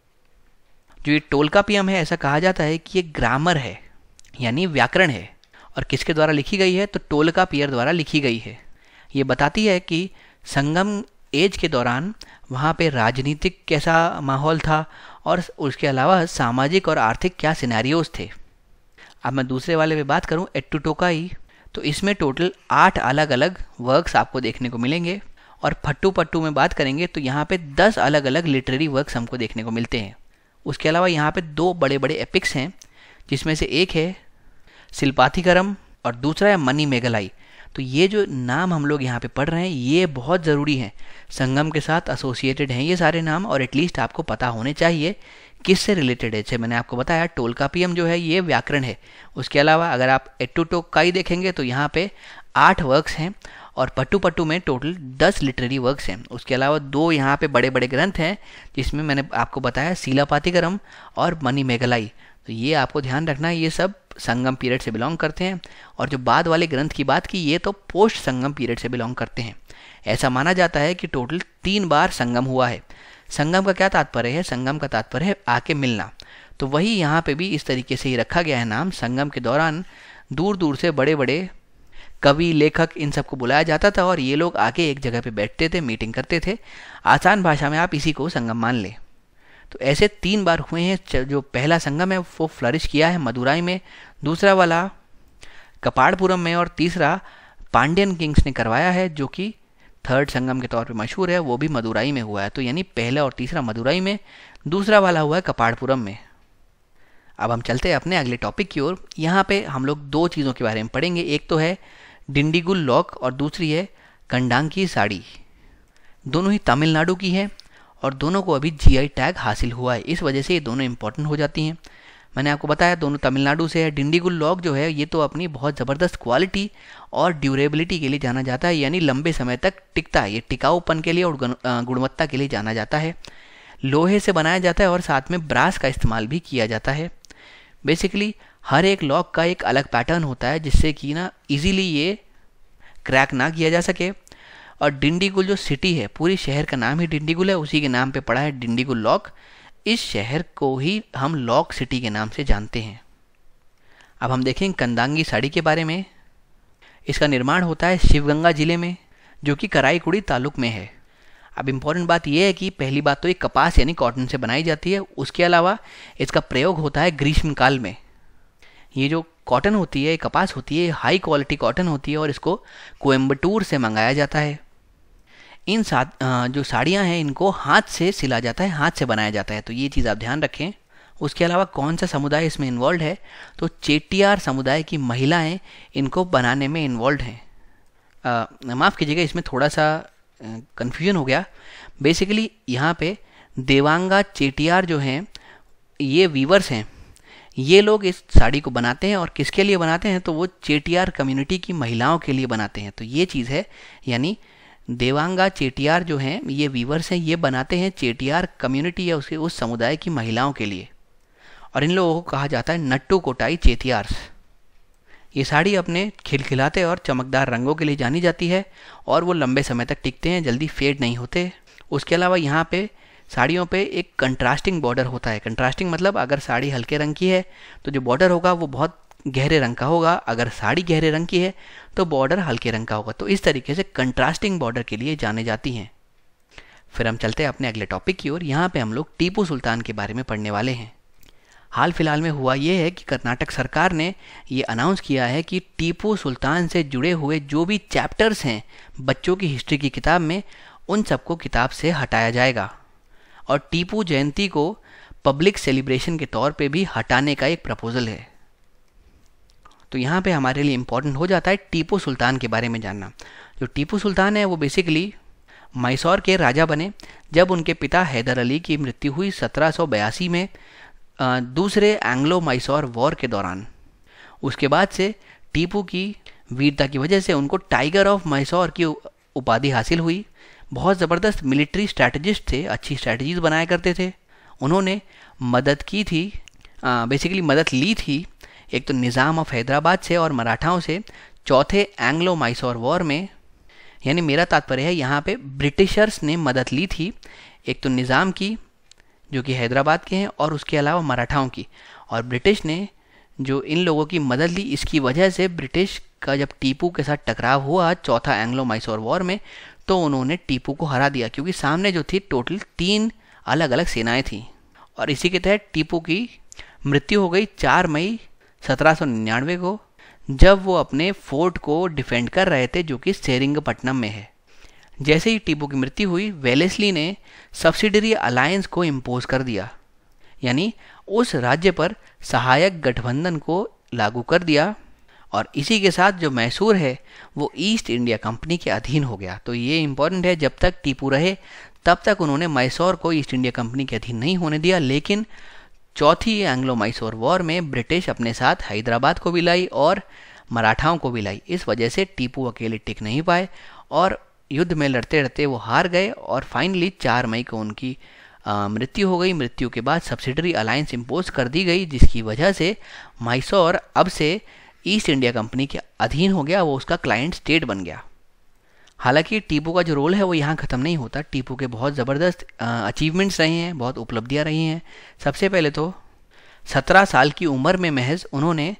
जो ये टोलकापियम है ऐसा कहा जाता है कि ये ग्रामर है यानी व्याकरण है। और किसके द्वारा लिखी गई है, तो टोलकापियर द्वारा लिखी गई है। ये बताती है कि संगम एज के दौरान वहाँ पे राजनीतिक कैसा माहौल था और उसके अलावा सामाजिक और आर्थिक क्या सिनेरियोज थे। अब मैं दूसरे वाले पे बात करूँ एट्टुटोकाई, तो इसमें टोटल आठ अलग अलग वर्क्स आपको देखने को मिलेंगे। और फट्टू पट्टू में बात करेंगे तो यहाँ पे दस अलग अलग लिटरेरी वर्क्स हमको देखने को मिलते हैं। उसके अलावा यहाँ पे दो बड़े बड़े एपिक्स हैं, जिसमें से एक है शिल्पाथिकरम और दूसरा है मनी मेघलाई। तो ये जो नाम हम लोग यहाँ पे पढ़ रहे हैं ये बहुत ज़रूरी हैं, संगम के साथ एसोसिएटेड हैं ये सारे नाम, और एटलीस्ट आपको पता होने चाहिए किससे रिलेटेड है। जैसे मैंने आपको बताया टोलकापियम जो है ये व्याकरण है। उसके अलावा अगर आप एट्टुटोकाई देखेंगे तो यहाँ पे आठ वर्क्स हैं और पट्टू पट्टू में टोटल दस लिटरेरी वर्क्स हैं। उसके अलावा दो यहाँ पे बड़े बड़े ग्रंथ हैं जिसमें मैंने आपको बताया शिलापातिकरम और मनी मेघलाई। तो ये आपको ध्यान रखना है, ये सब संगम पीरियड से बिलोंग करते हैं। और जो बाद वाले ग्रंथ की बात की ये तो पोस्ट संगम पीरियड से बिलोंग करते हैं। ऐसा माना जाता है कि टोटल तीन बार संगम हुआ है। संगम का क्या तात्पर्य है, संगम का तात्पर्य है आके मिलना। तो वही यहाँ पे भी इस तरीके से ही रखा गया है नाम। संगम के दौरान दूर दूर से बड़े बड़े कवि, लेखक, इन सबको बुलाया जाता था और ये लोग आके एक जगह पे बैठते थे, मीटिंग करते थे। आसान भाषा में आप इसी को संगम मान लें। तो ऐसे तीन बार हुए हैं। जो पहला संगम है वो फ्लरिश किया है मदुराई में, दूसरा वाला कपाड़पुरम में और तीसरा पांड्यन किंग्स ने करवाया है, जो कि थर्ड संगम के तौर पे मशहूर है, वो भी मदुराई में हुआ है। तो यानी पहला और तीसरा मदुराई में, दूसरा वाला हुआ है कपाड़पुरम में। अब हम चलते हैं अपने अगले टॉपिक की ओर। यहाँ पे हम लोग दो चीज़ों के बारे में पढ़ेंगे, एक तो है डिंडीगुल लॉक और दूसरी है कंडांकी साड़ी। दोनों ही तमिलनाडु की है और दोनों को अभी जीआई टैग हासिल हुआ है, इस वजह से ये दोनों इंपॉर्टेंट हो जाती हैं। मैंने आपको बताया दोनों तमिलनाडु से है। डिंडीगुल लॉक जो है ये तो अपनी बहुत ज़बरदस्त क्वालिटी और ड्यूरेबिलिटी के लिए जाना जाता है, यानी लंबे समय तक टिकता है। ये टिकाऊपन के लिए और गुणवत्ता के लिए जाना जाता है। लोहे से बनाया जाता है और साथ में ब्रास का इस्तेमाल भी किया जाता है। बेसिकली हर एक लॉक का एक अलग पैटर्न होता है जिससे कि ना इजीली ये क्रैक ना किया जा सके। और डिंडीगुल जो सिटी है, पूरी शहर का नाम ही डिंडीगुल है, उसी के नाम पे पड़ा है डिंडीगुल लॉक। इस शहर को ही हम लॉक सिटी के नाम से जानते हैं। अब हम देखें कंदांगी साड़ी के बारे में। इसका निर्माण होता है शिवगंगा जिले में, जो कि कराईकुड़ी तालुक में है। अब इम्पॉर्टेंट बात यह है कि पहली बात तो ये कपास यानी कॉटन से बनाई जाती है। उसके अलावा इसका प्रयोग होता है ग्रीष्मकाल में। ये जो कॉटन होती है, कपास होती है, हाई क्वालिटी कॉटन होती है और इसको कोयम्बटूर से मंगाया जाता है। इन सा जो साड़ियाँ हैं इनको हाथ से सिला जाता है, हाथ से बनाया जाता है, तो ये चीज़ आप ध्यान रखें। उसके अलावा कौन सा समुदाय इसमें इन्वॉल्व है, तो चेटियार समुदाय की महिलाएं इनको बनाने में इन्वॉल्व हैं। माफ़ कीजिएगा, इसमें थोड़ा सा कन्फ्यूजन हो गया। बेसिकली यहाँ पे देवांगा चेटियार जो हैं ये वीवर्स हैं। ये लोग इस साड़ी को बनाते हैं और किसके लिए बनाते हैं, तो वो चेटियार कम्युनिटी की महिलाओं के लिए बनाते हैं। तो ये चीज़ है, यानी देवांगा चेटियार जो हैं ये वीवर्स हैं, ये बनाते हैं चेटियार कम्युनिटी या उसके उस समुदाय की महिलाओं के लिए। और इन लोगों को कहा जाता है नट्टू कोटाई चेतियार्स। ये साड़ी अपने खिलखिलाते और चमकदार रंगों के लिए जानी जाती है और वो लंबे समय तक टिकते हैं, जल्दी फेड नहीं होते। उसके अलावा यहाँ पे साड़ियों पे एक कंट्रास्टिंग बॉर्डर होता है। कंट्रास्टिंग मतलब अगर साड़ी हल्के रंग की है तो जो बॉर्डर होगा वो बहुत गहरे रंग का होगा, अगर साड़ी गहरे रंग की है तो बॉर्डर हल्के रंग का होगा। तो इस तरीके से कंट्रास्टिंग बॉर्डर के लिए जाने जाती हैं। फिर हम चलते हैं अपने अगले टॉपिक की ओर। यहाँ पे हम लोग टीपू सुल्तान के बारे में पढ़ने वाले हैं। हाल फिलहाल में हुआ ये है कि कर्नाटक सरकार ने ये अनाउंस किया है कि टीपू सुल्तान से जुड़े हुए जो भी चैप्टर्स हैं बच्चों की हिस्ट्री की किताब में, उन सबको किताब से हटाया जाएगा और टीपू जयंती को पब्लिक सेलिब्रेशन के तौर पे भी हटाने का एक प्रपोजल है। तो यहाँ पे हमारे लिए इम्पोर्टेंट हो जाता है टीपू सुल्तान के बारे में जानना। जो टीपू सुल्तान है वो बेसिकली मैसूर के राजा बने जब उनके पिता हैदर अली की मृत्यु हुई सत्रह सौ बयासी में दूसरे एंग्लो मैसूर वॉर के दौरान। उसके बाद से टीपू की वीरता की वजह से उनको टाइगर ऑफ मैसूर की उपाधि हासिल हुई। बहुत ज़बरदस्त मिलिट्री स्ट्रैटेजिस्ट थे, अच्छी स्ट्रैटेजीज बनाया करते थे। उन्होंने मदद की थी, बेसिकली मदद ली थी एक तो निज़ाम ऑफ हैदराबाद से और मराठाओं से चौथे एंग्लो मैसूर वॉर में। यानी मेरा तात्पर्य है यहाँ पे ब्रिटिशर्स ने मदद ली थी, एक तो निज़ाम की जो कि हैदराबाद के हैं और उसके अलावा मराठाओं की। और ब्रिटिश ने जो इन लोगों की मदद ली, इसकी वजह से ब्रिटिश का जब टीपू के साथ टकराव हुआ चौथा एंग्लो मैसूर वॉर में, तो उन्होंने टीपू को हरा दिया, क्योंकि सामने जो थी टोटल तीन अलग अलग सेनाएं थी। और इसी के तहत टीपू की मृत्यु हो गई चार मई सत्रह सौ निन्यानवे को, जब वो अपने फोर्ट को डिफेंड कर रहे थे जो कि सेरिंगपट्टनम में है। जैसे ही टीपू की मृत्यु हुई, वेलेस्ली ने सब्सिडरी अलायंस को इम्पोज कर दिया, यानी उस राज्य पर सहायक गठबंधन को लागू कर दिया। और इसी के साथ जो मैसूर है वो ईस्ट इंडिया कंपनी के अधीन हो गया। तो ये इंपॉर्टेंट है, जब तक टीपू रहे तब तक उन्होंने मैसूर को ईस्ट इंडिया कंपनी के अधीन नहीं होने दिया। लेकिन चौथी एंग्लो मैसूर वॉर में ब्रिटिश अपने साथ हैदराबाद को भी लाई और मराठाओं को भी लाई। इस वजह से टीपू अकेले टिक नहीं पाए और युद्ध में लड़ते लड़ते वो हार गए और फाइनली चार मई को उनकी मृत्यु हो गई। मृत्यु के बाद सब्सिडरी अलायंस इम्पोज कर दी गई, जिसकी वजह से मैसूर अब से ईस्ट इंडिया कंपनी के अधीन हो गया, वो उसका क्लाइंट स्टेट बन गया। हालांकि टीपू का जो रोल है वो यहाँ ख़त्म नहीं होता। टीपू के बहुत ज़बरदस्त अचीवमेंट्स रहे हैं, बहुत उपलब्धियाँ रही हैं। सबसे पहले तो सत्रह साल की उम्र में महज उन्होंने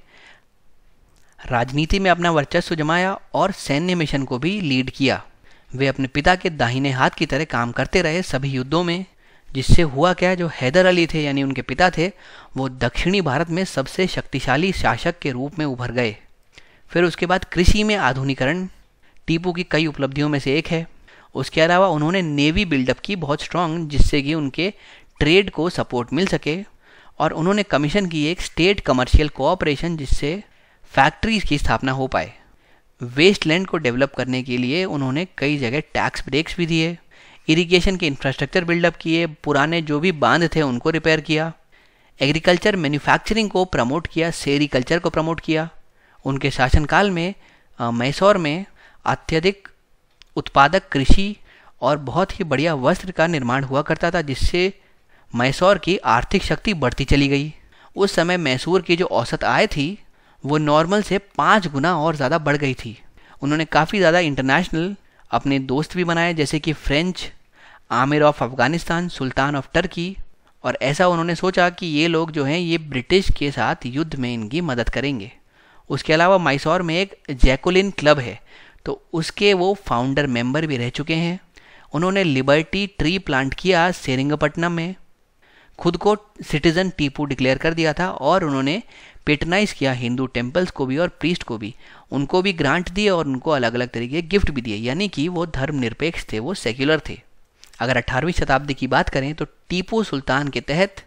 राजनीति में अपना वर्चस्व जमाया और सैन्य मिशन को भी लीड किया। वे अपने पिता के दाहिने हाथ की तरह काम करते रहे सभी युद्धों में, जिससे हुआ क्या, जो हैदर अली थे यानी उनके पिता थे, वो दक्षिणी भारत में सबसे शक्तिशाली शासक के रूप में उभर गए। फिर उसके बाद कृषि में आधुनिकरण टीपू की कई उपलब्धियों में से एक है। उसके अलावा उन्होंने नेवी बिल्डअप की बहुत स्ट्रांग, जिससे कि उनके ट्रेड को सपोर्ट मिल सके। और उन्होंने कमीशन की एक स्टेट कमर्शियल कोऑपरेशन, जिससे फैक्ट्रीज की स्थापना हो पाए। वेस्टलैंड को डेवलप करने के लिए उन्होंने कई जगह टैक्स ब्रेक्स भी दिए, इरिगेशन के इंफ्रास्ट्रक्चर बिल्डअप किए, पुराने जो भी बांध थे उनको रिपेयर किया, एग्रीकल्चर मैन्युफैक्चरिंग को प्रमोट किया, सेरीकल्चर को प्रमोट किया। उनके शासनकाल में मैसूर में अत्यधिक उत्पादक कृषि और बहुत ही बढ़िया वस्त्र का निर्माण हुआ करता था, जिससे मैसूर की आर्थिक शक्ति बढ़ती चली गई। उस समय मैसूर की जो औसत आय थी वो नॉर्मल से पाँच गुना और ज़्यादा बढ़ गई थी। उन्होंने काफ़ी ज़्यादा इंटरनेशनल अपने दोस्त भी बनाए, जैसे कि फ्रेंच, आमिर ऑफ अफ़गानिस्तान, सुल्तान ऑफ टर्की, और ऐसा उन्होंने सोचा कि ये लोग जो हैं ये ब्रिटिश के साथ युद्ध में इनकी मदद करेंगे। उसके अलावा मैसूर में एक जैकुलिन क्लब है, तो उसके वो फाउंडर मेंबर भी रह चुके हैं। उन्होंने लिबर्टी ट्री प्लांट किया सेरिंगपट्टनम में, खुद को सिटीज़न टीपू डिक्लेयर कर दिया था, और उन्होंने पेटर्नाइज किया हिंदू टेम्पल्स को भी और प्रीस्ट को भी, उनको भी ग्रांट दिए और उनको अलग अलग तरीके के गिफ्ट भी दिए, यानी कि वो धर्मनिरपेक्ष थे, वो सेक्युलर थे। अगर अठारहवीं शताब्दी की बात करें तो टीपू सुल्तान के तहत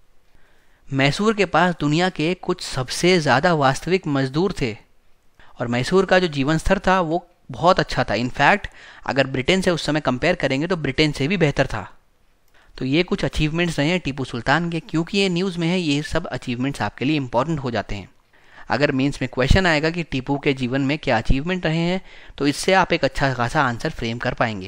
मैसूर के पास दुनिया के कुछ सबसे ज़्यादा वास्तविक मजदूर थे, और मैसूर का जो जीवन स्तर था वो बहुत अच्छा था। इनफैक्ट अगर ब्रिटेन से उस समय कंपेयर करेंगे तो ब्रिटेन से भी बेहतर था। तो ये कुछ अचीवमेंट्स रहे हैं टीपू सुल्तान के। क्योंकि ये न्यूज़ में है, ये सब अचीवमेंट्स आपके लिए इंपॉर्टेंट हो जाते हैं। अगर मेंस में क्वेश्चन आएगा कि टीपू के जीवन में क्या अचीवमेंट रहे हैं, तो इससे आप एक अच्छा खासा आंसर फ्रेम कर पाएंगे।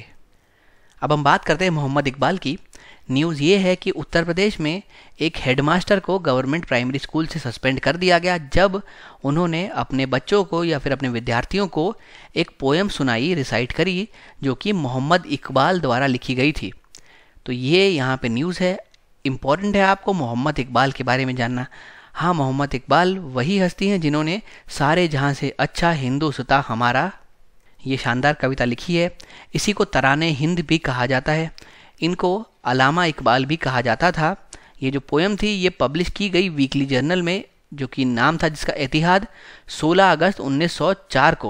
अब हम बात करते हैं मोहम्मद इकबाल की। न्यूज़ ये है कि उत्तर प्रदेश में एक हेडमास्टर को गवर्नमेंट प्राइमरी स्कूल से सस्पेंड कर दिया गया, जब उन्होंने अपने बच्चों को या फिर अपने विद्यार्थियों को एक पोएम सुनाई, रिसाइट करी, जो कि मोहम्मद इकबाल द्वारा लिखी गई थी। तो ये यहाँ पे न्यूज़ है। इम्पॉर्टेंट है आपको मोहम्मद इकबाल के बारे में जानना। हाँ, मोहम्मद इकबाल वही हस्ती हैं जिन्होंने सारे जहाँ से अच्छा हिंदुस्तां हमारा ये शानदार कविता लिखी है। इसी को तराने हिंद भी कहा जाता है। इनको अलामा इकबाल भी कहा जाता था। ये जो पोएम थी ये पब्लिश की गई वीकली जर्नल में, जो कि नाम था जिसका इतिहाद, सोलह अगस्त उन्नीस सौ चार को।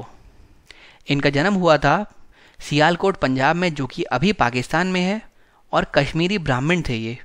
इनका जन्म हुआ था सियालकोट पंजाब में, जो कि अभी पाकिस्तान में है, और कश्मीरी ब्राह्मण थे ये।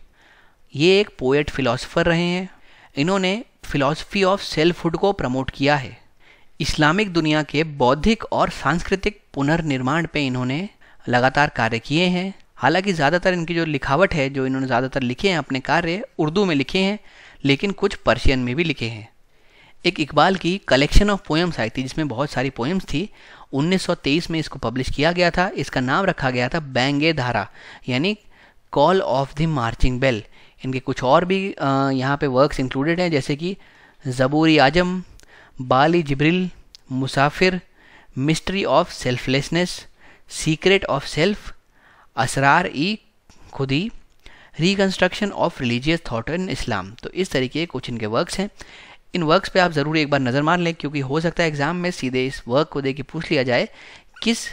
ये एक पोएट फिलोसोफर रहे हैं। इन्होंने फिलॉसफी ऑफ सेल्फहुड को प्रमोट किया है। इस्लामिक दुनिया के बौद्धिक और सांस्कृतिक पुनर्निर्माण पे इन्होंने लगातार कार्य किए हैं। हालांकि ज़्यादातर इनकी जो लिखावट है, जो इन्होंने ज़्यादातर लिखे हैं अपने कार्य, उर्दू में लिखे हैं, लेकिन कुछ पर्शियन में भी लिखे हैं। एक इकबाल की कलेक्शन ऑफ पोएम्स आई थी जिसमें बहुत सारी पोएम्स थी। उन्नीस सौ तेईस में इसको पब्लिश किया गया था। इसका नाम रखा गया था बैंगे धारा, यानी call of the marching bell. इनके कुछ और भी यहाँ पे वर्क्स इंक्लूडेड हैं, जैसे कि Zaburi Ajam, Bali Jibril, Musafir, mystery of selflessness, secret of self, Asrar e Khudi, reconstruction of religious thought in Islam. तो इस तरीके के कुछ इनके वर्क्स हैं। इन वर्क्स पे आप ज़रूर एक बार नज़र मार लें, क्योंकि हो सकता है एग्जाम में सीधे इस वर्क को दे के पूछ लिया जाए किस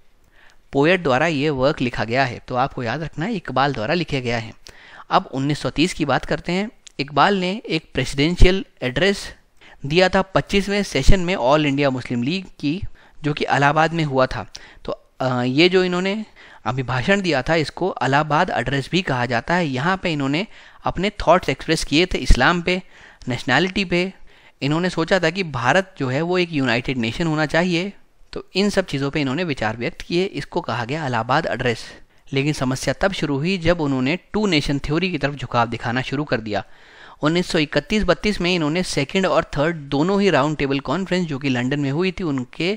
पोएट द्वारा ये वर्क लिखा गया है। तो आपको याद रखना है इकबाल द्वारा लिखा गया है। अब उन्नीस सौ तीस की बात करते हैं। इकबाल ने एक प्रेसिडेंशियल एड्रेस दिया था पच्चीसवें सेशन में ऑल इंडिया मुस्लिम लीग की, जो कि इलाहाबाद में हुआ था। तो ये जो इन्होंने अभिभाषण दिया था, इसको इलाहाबाद एड्रेस भी कहा जाता है। यहाँ पे इन्होंने अपने थॉट्स एक्सप्रेस किए थे इस्लाम पे, नेशनैलिटी पे। इन्होंने सोचा था कि भारत जो है वो एक यूनाइटेड नेशन होना चाहिए। तो इन सब चीज़ों पे इन्होंने विचार व्यक्त किए। इसको कहा गया इलाहाबाद एड्रेस। लेकिन समस्या तब शुरू हुई जब उन्होंने टू नेशन थ्योरी की तरफ झुकाव दिखाना शुरू कर दिया। उन्नीस सौ इकतीस बत्तीस में इन्होंने सेकंड और थर्ड दोनों ही राउंड टेबल कॉन्फ्रेंस, जो कि लंदन में हुई थी, उनके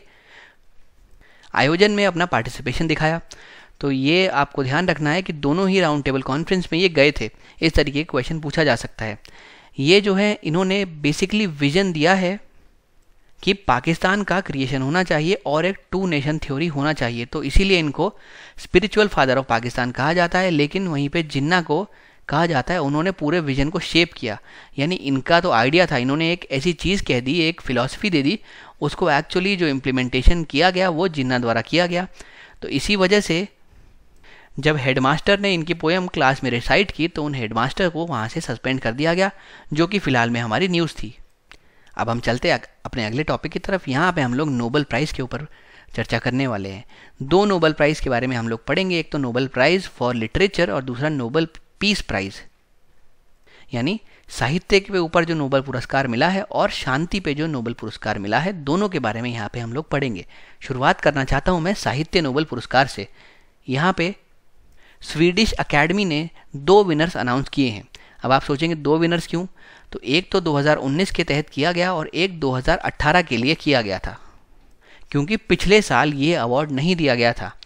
आयोजन में अपना पार्टिसिपेशन दिखाया। तो ये आपको ध्यान रखना है कि दोनों ही राउंड टेबल कॉन्फ्रेंस में ये गए थे। इस तरीके के क्वेश्चन पूछा जा सकता है। ये जो है इन्होंने बेसिकली विजन दिया है कि पाकिस्तान का क्रिएशन होना चाहिए और एक टू नेशन थ्योरी होना चाहिए। तो इसीलिए इनको स्पिरिचुअल फादर ऑफ पाकिस्तान कहा जाता है। लेकिन वहीं पे जिन्ना को कहा जाता है, उन्होंने पूरे विजन को शेप किया। यानी इनका तो आइडिया था, इन्होंने एक ऐसी चीज़ कह दी, एक फिलॉसफी दे दी, उसको एक्चुअली जो इम्प्लीमेंटेशन किया गया वो जिन्ना द्वारा किया गया। तो इसी वजह से जब हेडमास्टर ने इनकी पोएम क्लास में रिसाइट की तो उन हेडमास्टर को वहाँ से सस्पेंड कर दिया गया, जो कि फ़िलहाल में हमारी न्यूज़ थी। अब हम चलते अपने अगले टॉपिक की तरफ। यहाँ पे हम लोग नोबेल प्राइज़ के ऊपर चर्चा करने वाले हैं। दो नोबेल प्राइज़ के बारे में हम लोग पढ़ेंगे। एक तो नोबेल प्राइज़ फॉर लिटरेचर और दूसरा नोबेल पीस प्राइज़, यानी साहित्य के ऊपर जो नोबेल पुरस्कार मिला है और शांति पे जो नोबेल पुरस्कार मिला है, दोनों के बारे में यहाँ पे हम लोग पढ़ेंगे। शुरुआत करना चाहता हूँ मैं साहित्य नोबेल पुरस्कार से। यहाँ पे स्वीडिश अकेडमी ने दो विनर्स अनाउंस किए हैं। अब आप सोचेंगे दो विनर्स क्यों? तो एक तो दो हज़ार उन्नीस के तहत किया गया और एक दो हज़ार अठारह के लिए किया गया था, क्योंकि पिछले साल ये अवार्ड नहीं दिया गया था।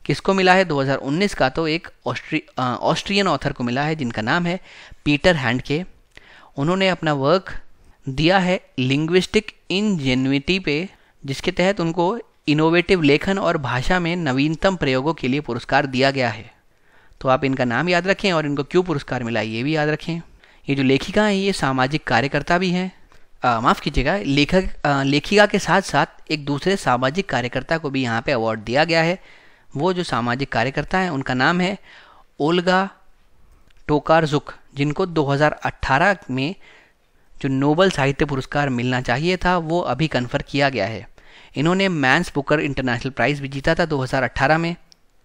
किसको मिला है दो हज़ार उन्नीस का? तो एक ऑस्ट्री ऑस्ट्रियन ऑथर को मिला है जिनका नाम है पीटर हैंडके। उन्होंने अपना वर्क दिया है लिंग्विस्टिक इंजेन्युइटी पे, जिसके तहत उनको इनोवेटिव लेखन और भाषा में नवीनतम प्रयोगों के लिए पुरस्कार दिया गया है। तो आप इनका नाम याद रखें और इनको क्यों पुरस्कार मिला ये भी याद रखें। ये जो लेखिका हैं ये सामाजिक कार्यकर्ता भी हैं, माफ़ कीजिएगा, लेखक आ, लेखिका के साथ साथ एक दूसरे सामाजिक कार्यकर्ता को भी यहाँ पे अवार्ड दिया गया है। वो जो सामाजिक कार्यकर्ता हैं उनका नाम है ओल्गा टोकारजुक, जिनको दो हज़ार अठारह में जो नोबल साहित्य पुरस्कार मिलना चाहिए था वो अभी कन्फर किया गया है। इन्होंने मैन्स बुकर इंटरनेशनल प्राइज़ भी जीता था दो हज़ार अठारह में।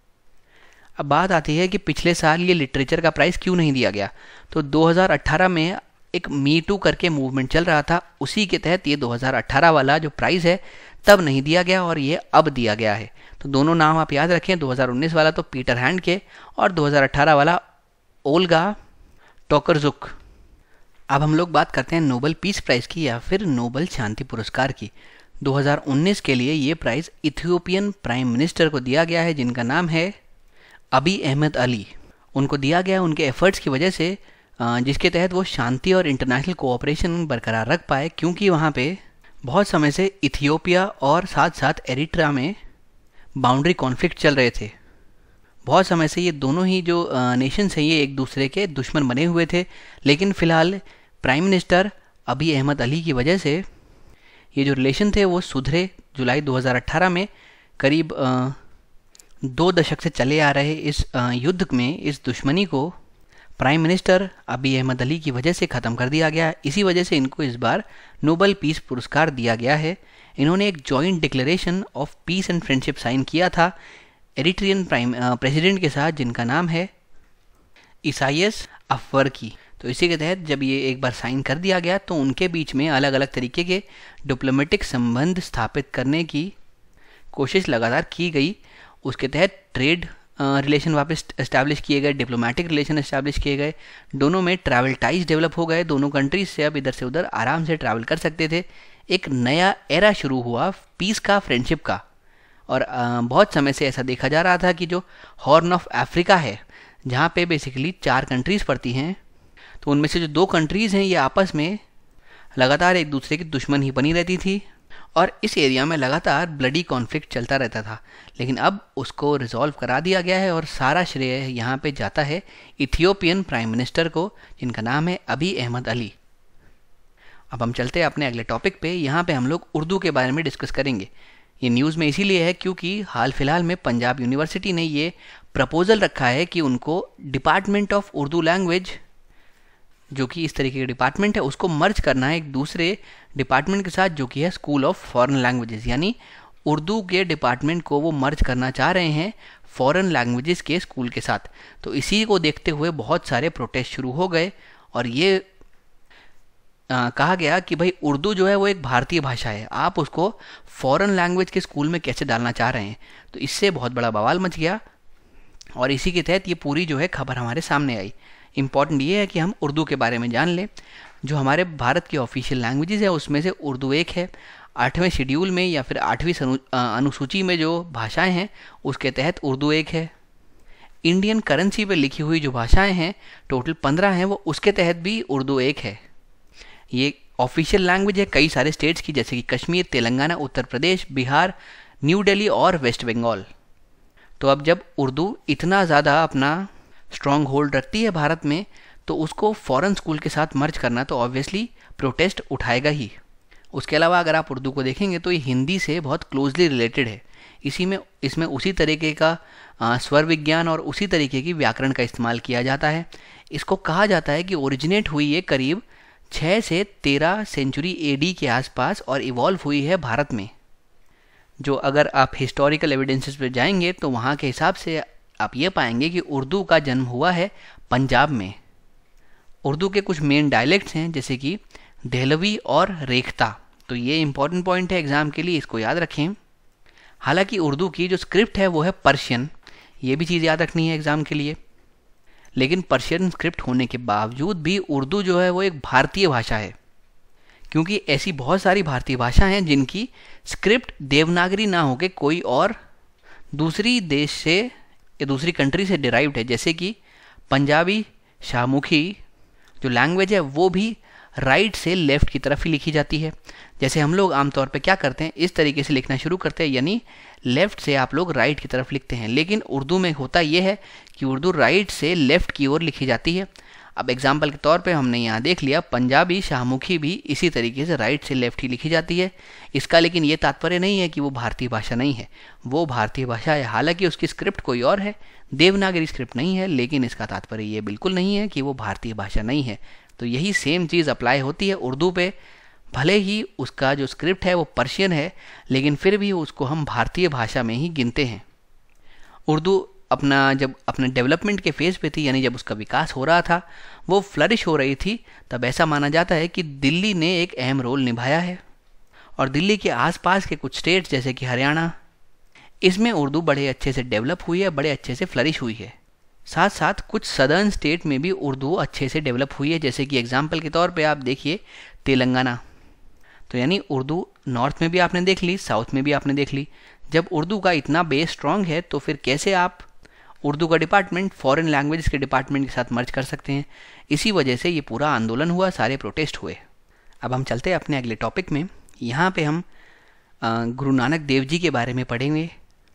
अब बात आती है कि पिछले साल ये लिटरेचर का प्राइज़ क्यों नहीं दिया गया। तो दो हज़ार अठारह में एक मी टू करके मूवमेंट चल रहा था, उसी के तहत ये दो हज़ार अठारह वाला जो प्राइज़ है तब नहीं दिया गया और ये अब दिया गया है। तो दोनों नाम आप याद रखें, दो हज़ार उन्नीस वाला तो पीटर हैंडके और दो हज़ार अठारह वाला ओल्गा टोकारजुक। अब हम लोग बात करते हैं नोबल पीस प्राइज़ की या फिर नोबल शांति पुरस्कार की। दो हज़ार उन्नीस के लिए ये प्राइज़ इथियोपियन प्राइम मिनिस्टर को दिया गया है जिनका नाम है अबी अहमद अली। उनको दिया गया उनके एफर्ट्स की वजह से, जिसके तहत वो शांति और इंटरनेशनल कोऑपरेशन बरकरार रख पाए, क्योंकि वहाँ पे बहुत समय से इथियोपिया और साथ साथ एरिट्रा में बाउंड्री कॉन्फ्लिक्ट चल रहे थे। बहुत समय से ये दोनों ही जो नेशंस हैं ये एक दूसरे के दुश्मन बने हुए थे, लेकिन फ़िलहाल prime minister Abiy Ahmed Ali की वजह से ये जो रिलेशन थे वो सुधरे। जुलाई दो हज़ार अठारह में करीब आ, दो दशक से चले आ रहे इस आ, युद्ध में इस दुश्मनी को prime minister Abiy Ahmed Ali की वजह से ख़त्म कर दिया गया। इसी वजह से इनको इस बार नोबल पीस पुरस्कार दिया गया है। इन्होंने एक joint declaration of peace and friendship sign किया था एरिट्रियन प्राइम प्रेसिडेंट के साथ, जिनका नाम है इसाइयस अफवर्की। तो इसी के तहत जब ये एक बार साइन कर दिया गया तो उनके बीच में अलग अलग तरीके के डिप्लोमेटिक संबंध स्थापित करने की कोशिश लगातार की गई। उसके तहत ट्रेड रिलेशन वापस इस्टेब्लिश किए गए, डिप्लोमेटिक रिलेशन इस्टेब्लिश किए गए, दोनों में ट्रैवल टाइज डेवलप हो गए, दोनों कंट्रीज से अब इधर से उधर आराम से ट्रैवल कर सकते थे। एक नया एरा शुरू हुआ पीस का, फ्रेंडशिप का। और आ, बहुत समय से ऐसा देखा जा रहा था कि जो हॉर्न ऑफ अफ्रीका है, जहाँ पे बेसिकली चार कंट्रीज़ पड़ती हैं, तो उनमें से जो दो कंट्रीज़ हैं ये आपस में लगातार एक दूसरे की दुश्मन ही बनी रहती थी और इस एरिया में लगातार ब्लडी कॉन्फ्लिक्ट चलता रहता था। लेकिन अब उसको रिजॉल्व करा दिया गया है और सारा श्रेय यहाँ पे जाता है इथियोपियन प्राइम मिनिस्टर को, जिनका नाम है अबी अहमद अली। अब हम चलते हैं अपने अगले टॉपिक पे। यहाँ पे हम लोग उर्दू के बारे में डिस्कस करेंगे। ये न्यूज़ में इसीलिए है क्योंकि हाल फिलहाल में पंजाब यूनिवर्सिटी ने ये प्रपोज़ल रखा है कि उनको डिपार्टमेंट ऑफ उर्दू लैंग्वेज, जो कि इस तरीके का डिपार्टमेंट है, उसको मर्ज करना है एक दूसरे डिपार्टमेंट के साथ जो कि है स्कूल ऑफ फॉरेन लैंग्वेजेस। यानी उर्दू के डिपार्टमेंट को वो मर्ज करना चाह रहे हैं फॉरेन लैंग्वेजेस के स्कूल के साथ। तो इसी को देखते हुए बहुत सारे प्रोटेस्ट शुरू हो गए और ये आ, कहा गया कि भाई उर्दू जो है वो एक भारतीय भाषा है, आप उसको फॉरेन लैंग्वेज के स्कूल में कैसे डालना चाह रहे हैं। तो इससे बहुत बड़ा बवाल मच गया और इसी के तहत ये पूरी जो है खबर हमारे सामने आई। इम्पॉर्टेंट ये है कि हम उर्दू के बारे में जान लें। जो हमारे भारत की ऑफिशियल लैंग्वेजेस है उसमें से उर्दू एक है। आठवें शेड्यूल में या फिर आठवीं अनुसूची में जो भाषाएं हैं उसके तहत उर्दू एक है। इंडियन करेंसी पे लिखी हुई जो भाषाएं हैं टोटल पंद्रह हैं, वो उसके तहत भी उर्दू एक है। ये ऑफिशियल लैंग्वेज है कई सारे स्टेट्स की, जैसे कि कश्मीर, तेलंगाना, उत्तर प्रदेश, बिहार, न्यू दिल्ली और वेस्ट बंगाल। तो अब जब उर्दू इतना ज़्यादा अपना स्ट्रॉन्ग होल्ड रखती है भारत में, तो उसको फॉरेन स्कूल के साथ मर्ज करना तो ऑब्वियसली प्रोटेस्ट उठाएगा ही। उसके अलावा अगर आप उर्दू को देखेंगे तो ये हिंदी से बहुत क्लोजली रिलेटेड है। इसी में इसमें उसी तरीके का आ, स्वर विज्ञान और उसी तरीके की व्याकरण का इस्तेमाल किया जाता है। इसको कहा जाता है कि ओरिजिनेट हुई है करीब छः से तेरह सेंचुरी एडी के आसपास और इवॉल्व हुई है भारत में। जो अगर आप हिस्टोरिकल एविडेंसेस पे जाएंगे तो वहाँ के हिसाब से आप ये पाएंगे कि उर्दू का जन्म हुआ है पंजाब में। उर्दू के कुछ मेन डायलेक्ट्स हैं जैसे कि देहलवी और रेख्ता। तो ये इंपॉर्टेंट पॉइंट है एग्जाम के लिए, इसको याद रखें। हालांकि उर्दू की जो स्क्रिप्ट है वो है पर्शियन, ये भी चीज़ याद रखनी है एग्जाम के लिए। लेकिन पर्शियन स्क्रिप्ट होने के बावजूद भी उर्दू जो है वो एक भारतीय भाषा है, क्योंकि ऐसी बहुत सारी भारतीय भाषा हैं जिनकी स्क्रिप्ट देवनागरी ना होकर कोई और दूसरी देश से या दूसरी कंट्री से डिराइव्ड है, जैसे कि पंजाबी शाहमुखी जो लैंग्वेज है वो भी राइट से लेफ्ट की तरफ ही लिखी जाती है। जैसे हम लोग आमतौर पे क्या करते हैं, इस तरीके से लिखना शुरू करते हैं, यानी लेफ्ट से आप लोग राइट की तरफ लिखते हैं, लेकिन उर्दू में होता यह है कि उर्दू राइट से लेफ्ट की ओर लिखी जाती है। अब एग्जाम्पल के तौर पे हमने यहाँ देख लिया, पंजाबी शाहमुखी भी इसी तरीके से राइट से लेफ्ट ही लिखी जाती है। इसका लेकिन ये तात्पर्य नहीं है कि वो भारतीय भाषा नहीं है, वो भारतीय भाषा है, हालांकि उसकी स्क्रिप्ट कोई और है, देवनागरी स्क्रिप्ट नहीं है, लेकिन इसका तात्पर्य ये बिल्कुल नहीं है कि वो भारतीय भाषा नहीं है। तो यही सेम चीज़ अप्लाई होती है उर्दू पे, भले ही उसका जो स्क्रिप्ट है वो पर्शियन है, लेकिन फिर भी उसको हम भारतीय भाषा में ही गिनते हैं। उर्दू अपना जब अपने डेवलपमेंट के फेज़ पे थी, यानी जब उसका विकास हो रहा था, वो फ्लरिश हो रही थी, तब ऐसा माना जाता है कि दिल्ली ने एक अहम रोल निभाया है, और दिल्ली के आसपास के कुछ स्टेट्स जैसे कि हरियाणा, इसमें उर्दू बड़े अच्छे से डेवलप हुई है, बड़े अच्छे से फ्लरिश हुई है। साथ साथ कुछ सदर्न स्टेट में भी उर्दू अच्छे से डेवलप हुई है, जैसे कि एग्जाम्पल के तौर पे आप देखिए तेलंगाना। तो यानी उर्दू नॉर्थ में भी आपने देख ली, साउथ में भी आपने देख ली। जब उर्दू का इतना बेस स्ट्रांग है तो फिर कैसे आप उर्दू का डिपार्टमेंट फॉरेन लैंग्वेज के डिपार्टमेंट के साथ मर्ज कर सकते हैं। इसी वजह से ये पूरा आंदोलन हुआ, सारे प्रोटेस्ट हुए। अब हम चलते हैं अपने अगले टॉपिक में। यहाँ पे हम गुरु नानक देव जी के बारे में पढ़ेंगे।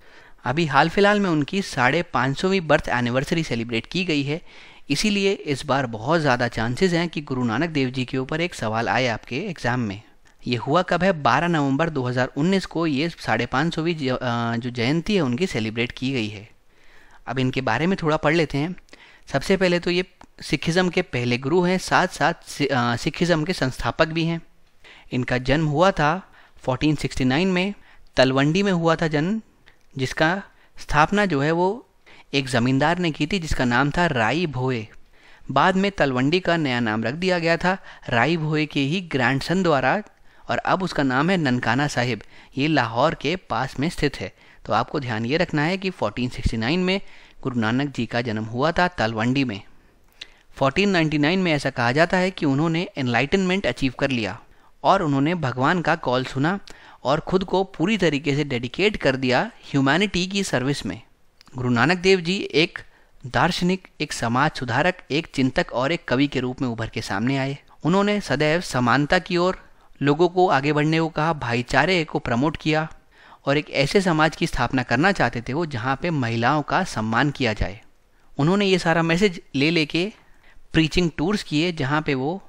अभी हाल फिलहाल में उनकी साढ़े पाँच सौवीं बर्थ एनिवर्सरी सेलिब्रेट की गई है, इसीलिए इस बार बहुत ज़्यादा चांसेस हैं कि गुरु नानक देव जी के ऊपर एक सवाल आए आपके एग्ज़ाम में। ये हुआ कब है? बारह नवंबर दो हज़ार उन्नीस को ये साढ़े पाँच सौवीं जो जयंती है उनकी सेलिब्रेट की गई है। अब इनके बारे में थोड़ा पढ़ लेते हैं। सबसे पहले तो ये सिखिज़म के पहले गुरु हैं, साथ साथ सिखिज़म के संस्थापक भी हैं। इनका जन्म हुआ था चौदह सौ उनहत्तर में, तलवंडी में हुआ था जन्म, जिसका स्थापना जो है वो एक ज़मींदार ने की थी जिसका नाम था राई भोए। बाद में तलवंडी का नया नाम रख दिया गया था राई भोए के ही ग्रैंडसन द्वारा, और अब उसका नाम है ननकाना साहिब। ये लाहौर के पास में स्थित है। तो आपको ध्यान ये रखना है कि चौदह सौ उनहत्तर में गुरु नानक जी का जन्म हुआ था तलवंडी में। चौदह सौ निन्यानवे में ऐसा कहा जाता है कि उन्होंने एनलाइटनमेंट अचीव कर लिया और उन्होंने भगवान का कॉल सुना और खुद को पूरी तरीके से डेडिकेट कर दिया ह्यूमैनिटी की सर्विस में। गुरु नानक देव जी एक दार्शनिक, एक समाज सुधारक, एक चिंतक और एक कवि के रूप में उभर के सामने आए। उन्होंने सदैव समानता की ओर लोगों को आगे बढ़ने को कहा, भाईचारे को प्रमोट किया और एक ऐसे समाज की स्थापना करना चाहते थे वो जहाँ पे महिलाओं का सम्मान किया जाए। उन्होंने ये सारा मैसेज ले लेके प्रीचिंग टूर्स किए, जहाँ पे वो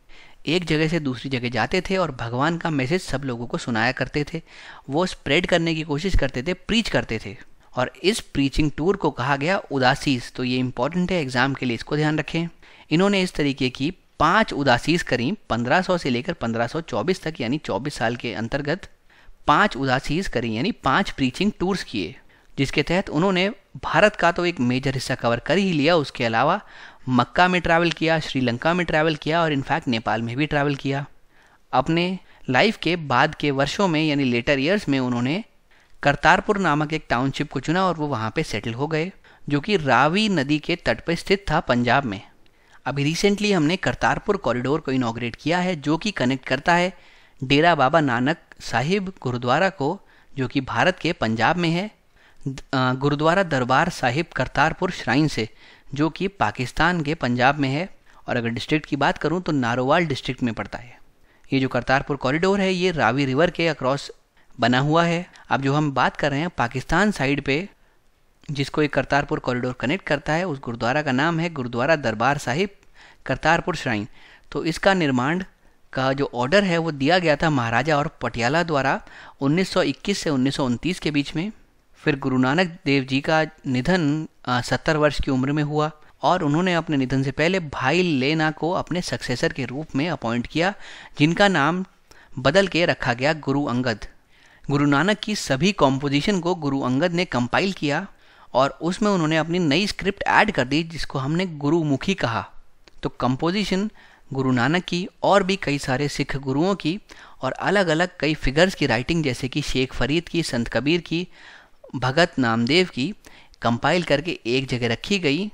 एक जगह से दूसरी जगह जाते थे और भगवान का मैसेज सब लोगों को सुनाया करते थे। वो स्प्रेड करने की कोशिश करते थे, प्रीच करते थे, और इस प्रीचिंग टूर को कहा गया उदासीस। तो ये इंपॉर्टेंट है एग्जाम के लिए, इसको ध्यान रखें। इन्होंने इस तरीके की पांच उदासीस करी, पंद्रह सौ से लेकर पंद्रह सौ चौबीस तक, यानी चौबीस साल के अंतर्गत पांच उदासीस करी, यानी पांच प्रीचिंग टूर्स किए, जिसके तहत उन्होंने भारत का तो एक मेजर हिस्सा कवर कर ही लिया, उसके अलावा मक्का में ट्रैवल किया, श्रीलंका में ट्रैवल किया और इनफैक्ट नेपाल में भी ट्रैवल किया। अपने लाइफ के बाद के वर्षों में यानी लेटर ईयर्स में उन्होंने करतारपुर नामक एक टाउनशिप को चुना और वो वहाँ पे सेटल हो गए, जो कि रावी नदी के तट पर स्थित था पंजाब में। अभी रिसेंटली हमने करतारपुर कॉरिडोर को इनॉग्रेट किया है, जो कि कनेक्ट करता है डेरा बाबा नानक साहिब गुरुद्वारा को, जो कि भारत के पंजाब में है, गुरुद्वारा दरबार साहिब करतारपुर श्राइन से, जो कि पाकिस्तान के पंजाब में है। और अगर डिस्ट्रिक्ट की बात करूं तो नारोवाल डिस्ट्रिक्ट में पड़ता है। ये जो करतारपुर कॉरिडोर है ये रावी रिवर के अक्रॉस बना हुआ है। अब जो हम बात कर रहे हैं पाकिस्तान साइड पे जिसको एक करतारपुर कॉरिडोर कनेक्ट करता है, उस गुरुद्वारा का नाम है गुरुद्वारा दरबार साहिब करतारपुर श्राइन। तो इसका निर्माण का जो ऑर्डर है वो दिया गया था महाराजा और पटियाला द्वारा उन्नीस सौ इक्कीस से उन्नीस सौ उनतीस के बीच में। फिर गुरु नानक देव जी का निधन सत्तर वर्ष की उम्र में हुआ और उन्होंने अपने निधन से पहले भाई लेना को अपने सक्सेसर के रूप में अपॉइंट किया, जिनका नाम बदल के रखा गया गुरु अंगद। गुरु नानक की सभी कॉम्पोजिशन को गुरु अंगद ने कंपाइल किया और उसमें उन्होंने अपनी नई स्क्रिप्ट ऐड कर दी, जिसको हमने गुरुमुखी कहा। तो कंपोजिशन गुरु नानक की और भी कई सारे सिख गुरुओं की और अलग अलग कई फिगर्स की राइटिंग, जैसे कि शेख फरीद की, संत कबीर की, भगत नामदेव की, कंपाइल करके एक जगह रखी गई।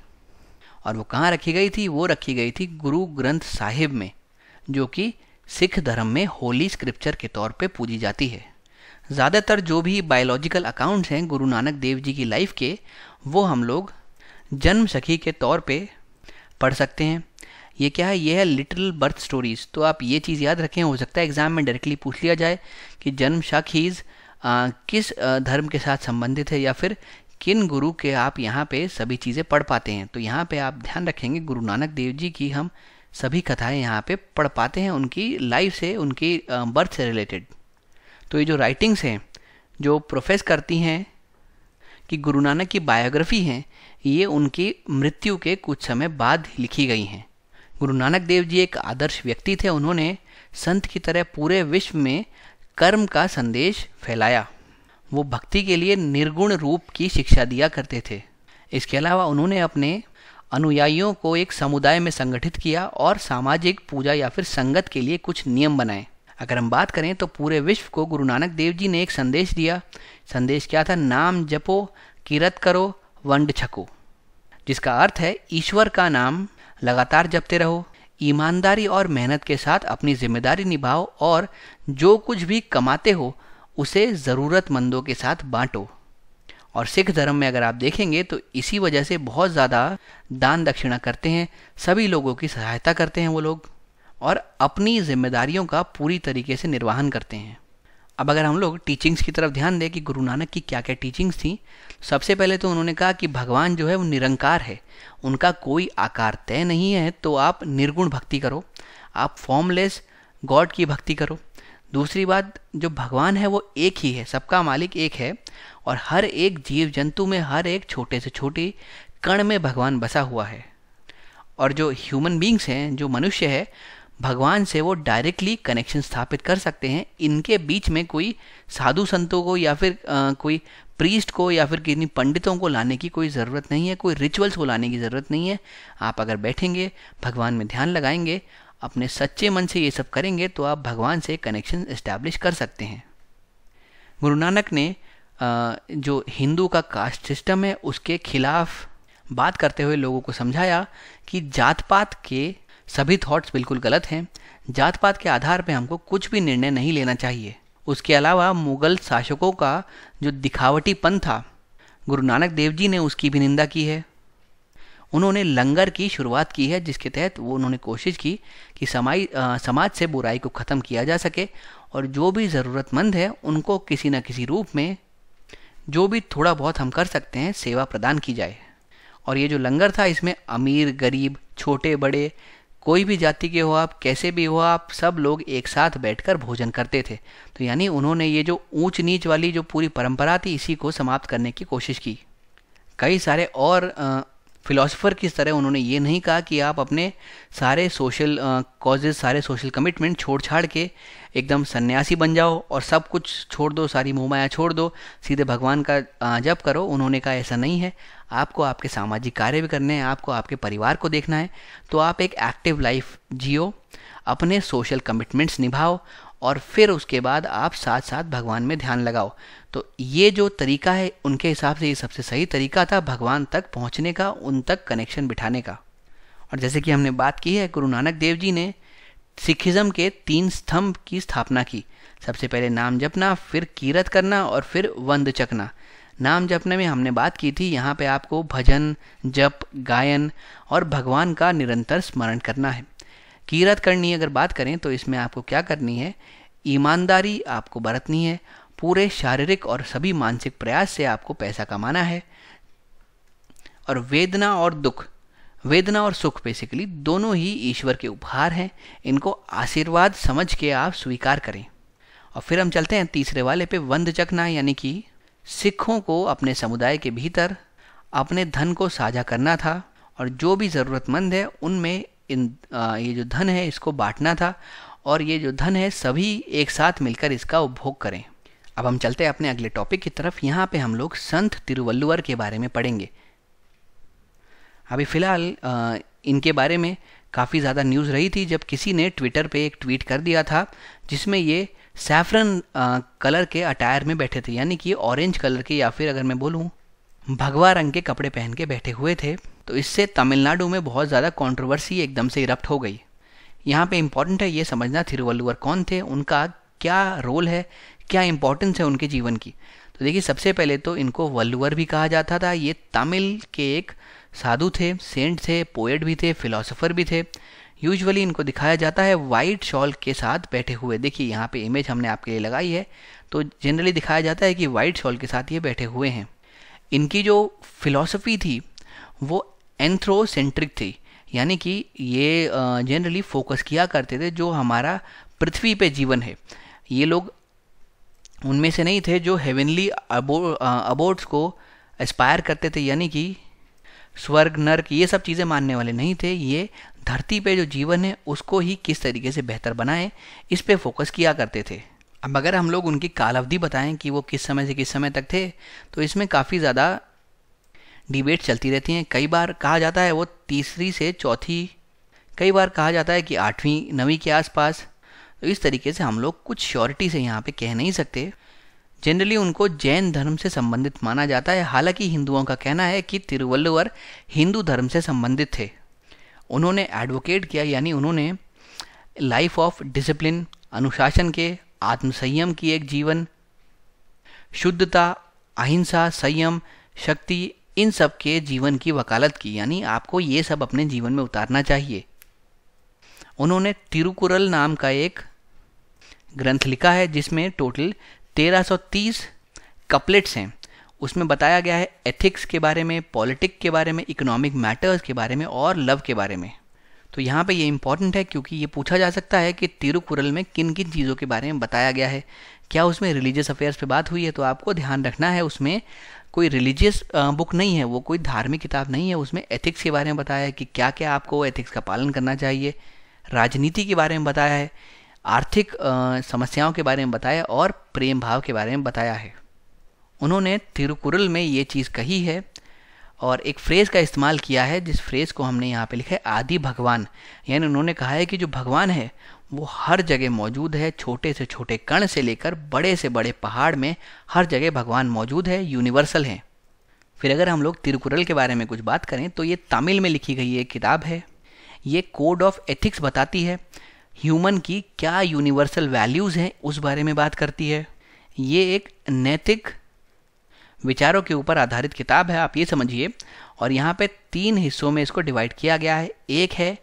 और वो कहाँ रखी गई थी? वो रखी गई थी गुरु ग्रंथ साहिब में, जो कि सिख धर्म में होली स्क्रिप्चर के तौर पे पूजी जाती है। ज़्यादातर जो भी बायोलॉजिकल अकाउंट्स हैं गुरु नानक देव जी की लाइफ के, वो हम लोग जन्म सखी के तौर पे पढ़ सकते हैं। ये क्या है? ये है लिटिल बर्थ स्टोरीज। तो आप ये चीज़ याद रखें, हो सकता है एग्जाम में डायरेक्टली पूछ लिया जाए कि जन्म सखीज किस आ, धर्म के साथ संबंधित है, या फिर किन गुरु के आप यहाँ पे सभी चीज़ें पढ़ पाते हैं। तो यहाँ पे आप ध्यान रखेंगे गुरु नानक देव जी की हम सभी कथाएं यहाँ पे पढ़ पाते हैं, उनकी लाइफ से, उनकी बर्थ से रिलेटेड। तो ये जो राइटिंग्स हैं जो प्रोफेस करती हैं कि गुरु नानक की बायोग्राफी हैं, ये उनकी मृत्यु के कुछ समय बाद लिखी गई हैं। गुरु नानक देव जी एक आदर्श व्यक्ति थे। उन्होंने संत की तरह पूरे विश्व में कर्म का संदेश फैलाया। वो भक्ति के लिए निर्गुण रूप की शिक्षा दिया करते थे। इसके अलावा उन्होंने अपने अनुयायियों को एक समुदाय में संगठित किया और सामाजिक पूजा या फिर संगत के लिए कुछ नियम बनाए। अगर हम बात करें तो पूरे विश्व को गुरु नानक देव जी ने एक संदेश दिया। संदेश क्या था? नाम जपो, किरत करो, वंड छको, जिसका अर्थ है ईश्वर का नाम लगातार जपते रहो, ईमानदारी और मेहनत के साथ अपनी जिम्मेदारी निभाओ, और जो कुछ भी कमाते हो उसे ज़रूरतमंदों के साथ बांटो। और सिख धर्म में अगर आप देखेंगे तो इसी वजह से बहुत ज़्यादा दान दक्षिणा करते हैं, सभी लोगों की सहायता करते हैं वो लोग, और अपनी जिम्मेदारियों का पूरी तरीके से निर्वहन करते हैं। अब अगर हम लोग टीचिंग्स की तरफ ध्यान दें कि गुरु नानक की क्या क्या टीचिंग्स थी, सबसे पहले तो उन्होंने कहा कि भगवान जो है वो निरंकार है, उनका कोई आकार तय नहीं है, तो आप निर्गुण भक्ति करो, आप फॉर्मलेस गॉड की भक्ति करो। दूसरी बात, जो भगवान है वो एक ही है, सबका मालिक एक है, और हर एक जीव जंतु में, हर एक छोटे से छोटी कण में भगवान बसा हुआ है। और जो ह्यूमन बींग्स हैं, जो मनुष्य है, भगवान से वो डायरेक्टली कनेक्शन स्थापित कर सकते हैं। इनके बीच में कोई साधु संतों को या फिर आ, कोई प्रीस्ट को या फिर किन्हीं पंडितों को लाने की कोई ज़रूरत नहीं है, कोई रिचुअल्स को लाने की ज़रूरत नहीं है। आप अगर बैठेंगे, भगवान में ध्यान लगाएंगे, अपने सच्चे मन से ये सब करेंगे, तो आप भगवान से कनेक्शन इस्टेब्लिश कर सकते हैं। गुरु नानक ने आ, जो हिंदू का कास्ट सिस्टम है उसके खिलाफ बात करते हुए लोगों को समझाया कि जात पात के सभी थॉट्स बिल्कुल गलत हैं। जात पात के आधार पे हमको कुछ भी निर्णय नहीं लेना चाहिए। उसके अलावा मुगल शासकों का जो दिखावटीपन था, गुरु नानक देव जी ने उसकी भी निंदा की है। उन्होंने लंगर की शुरुआत की है, जिसके तहत वो उन्होंने कोशिश की कि समाई आ, समाज से बुराई को ख़त्म किया जा सके, और जो भी ज़रूरतमंद है उनको किसी न किसी रूप में जो भी थोड़ा बहुत हम कर सकते हैं सेवा प्रदान की जाए। और ये जो लंगर था, इसमें अमीर गरीब, छोटे बड़े, कोई भी जाति के हो आप, कैसे भी हो आप, सब लोग एक साथ बैठकर भोजन करते थे। तो यानी उन्होंने ये जो ऊंच नीच वाली जो पूरी परंपरा थी, इसी को समाप्त करने की कोशिश की। कई सारे और फिलोसोफर की तरह उन्होंने ये नहीं कहा कि आप अपने सारे सोशल कॉजेज, सारे सोशल कमिटमेंट छोड़ छाड़ के एकदम सन्यासी बन जाओ और सब कुछ छोड़ दो, सारी मोह माया छोड़ दो, सीधे भगवान का जप करो। उन्होंने कहा ऐसा नहीं है, आपको आपके सामाजिक कार्य भी करने हैं, आपको आपके परिवार को देखना है, तो आप एक एक्टिव लाइफ जियो, अपने सोशल कमिटमेंट्स निभाओ, और फिर उसके बाद आप साथ साथ भगवान में ध्यान लगाओ। तो ये जो तरीका है, उनके हिसाब से ये सबसे सही तरीका था भगवान तक पहुंचने का, उन तक कनेक्शन बिठाने का। और जैसे कि हमने बात की है, गुरु नानक देव जी ने सिखिज्म के तीन स्तंभ की स्थापना की। सबसे पहले नाम जपना, फिर कीरत करना, और फिर वंद चकना। नाम जपने में हमने बात की थी, यहाँ पे आपको भजन, जप, गायन और भगवान का निरंतर स्मरण करना है। कीरत करनी अगर बात करें तो इसमें आपको क्या करनी है, ईमानदारी आपको बरतनी है, पूरे शारीरिक और सभी मानसिक प्रयास से आपको पैसा कमाना है, और वेदना और दुख, वेदना और सुख बेसिकली दोनों ही ईश्वर के उपहार हैं, इनको आशीर्वाद समझ के आप स्वीकार करें। और फिर हम चलते हैं तीसरे वाले पे, वंद चखना, यानी कि सिखों को अपने समुदाय के भीतर अपने धन को साझा करना था, और जो भी ज़रूरतमंद है उनमें इन आ, ये जो धन है इसको बांटना था, और ये जो धन है सभी एक साथ मिलकर इसका उपभोग करें। अब हम चलते हैं अपने अगले टॉपिक की तरफ। यहाँ पे हम लोग संत तिरुवल्लुवर के बारे में पढ़ेंगे। अभी फ़िलहाल इनके बारे में काफ़ी ज़्यादा न्यूज़ रही थी, जब किसी ने ट्विटर पे एक ट्वीट कर दिया था जिसमें ये सैफरन कलर के अटायर में बैठे थे, यानी कि ऑरेंज कलर के, या फिर अगर मैं बोलूँ भगवा रंग के कपड़े पहन के बैठे हुए थे। तो इससे तमिलनाडु में बहुत ज़्यादा कंट्रोवर्सी एकदम से इरप्ट हो गई। यहाँ पे इम्पॉर्टेंट है ये समझना तिरुवल्लुवर कौन थे, उनका क्या रोल है, क्या इंपॉर्टेंस है उनके जीवन की। तो देखिए, सबसे पहले तो इनको वल्लुवर भी कहा जाता था। ये तमिल के एक साधु थे, सेंट थे, पोएट भी थे, फिलोसोफर भी थे। यूजुअली इनको दिखाया जाता है वाइट शॉल के साथ बैठे हुए। देखिए यहाँ पे इमेज हमने आपके लिए लगाई है, तो जनरली दिखाया जाता है कि वाइट शॉल के साथ ये बैठे हुए हैं। इनकी जो फिलॉसफी थी वो एंथ्रोसेंट्रिक थी, यानी कि ये जनरली फोकस किया करते थे जो हमारा पृथ्वी पे जीवन है। ये लोग उनमें से नहीं थे जो हेवनली अबोर्ड्स को एस्पायर करते थे, यानी कि स्वर्ग नर्क ये सब चीज़ें मानने वाले नहीं थे। ये धरती पे जो जीवन है उसको ही किस तरीके से बेहतर बनाएं, इस पे फोकस किया करते थे। अब अगर हम लोग उनकी कालावधि बताएं कि वो किस समय से किस समय तक थे, तो इसमें काफ़ी ज़्यादा डिबेट चलती रहती हैं। कई बार कहा जाता है वो तीसरी से चौथी, कई बार कहा जाता है कि आठवीं नवीं के आसपास। तो इस तरीके से हम लोग कुछ श्योरिटी से यहाँ पे कह नहीं सकते। जनरली उनको जैन धर्म से संबंधित माना जाता है। हालांकि हिंदुओं का कहना है कि तिरुवल्लुवर हिंदू धर्म से संबंधित थे। उन्होंने एडवोकेट किया, यानी उन्होंने लाइफ ऑफ डिसिप्लिन, अनुशासन के, आत्मसंयम की एक जीवन, शुद्धता, अहिंसा, संयम, शक्ति, इन सब के जीवन की वकालत की, यानी आपको ये सब अपने जीवन में उतारना चाहिए। उन्होंने तिरुकुरल नाम का एक ग्रंथ लिखा है जिसमें टोटल तेरह सौ तीस कपलेट्स हैं। उसमें बताया गया है एथिक्स के बारे में, पॉलिटिक के बारे में, इकोनॉमिक मैटर्स के बारे में और लव के बारे में। तो यहाँ पे ये इंपॉर्टेंट है क्योंकि ये पूछा जा सकता है कि तिरुकुरल में किन किन चीज़ों के बारे में बताया गया है। क्या उसमें रिलीजियस अफेयर्स पे बात हुई है? तो आपको ध्यान रखना है उसमें कोई रिलीजियस बुक नहीं है, वो कोई धार्मिक किताब नहीं है। उसमें एथिक्स के बारे में बताया है कि क्या क्या आपको एथिक्स का पालन करना चाहिए, राजनीति के बारे में बताया है, आर्थिक समस्याओं के बारे में बताया और प्रेम भाव के बारे में बताया है। उन्होंने तिरुकुरल में ये चीज़ कही है और एक फ्रेज़ का इस्तेमाल किया है, जिस फ्रेज़ को हमने यहाँ पे लिखा है आदि भगवान। यानी उन्होंने कहा है कि जो भगवान है वो हर जगह मौजूद है, छोटे से छोटे कण से लेकर बड़े से बड़े पहाड़ में हर जगह भगवान मौजूद है, यूनिवर्सल है। फिर अगर हम लोग तिरुकुरल के बारे में कुछ बात करें तो ये तमिल में लिखी गई एक किताब है। ये कोड ऑफ एथिक्स बताती है, ह्यूमन की क्या यूनिवर्सल वैल्यूज़ हैं उस बारे में बात करती है। ये एक नैतिक विचारों के ऊपर आधारित किताब है, आप ये समझिए। और यहाँ पे तीन हिस्सों में इसको डिवाइड किया गया है। एक है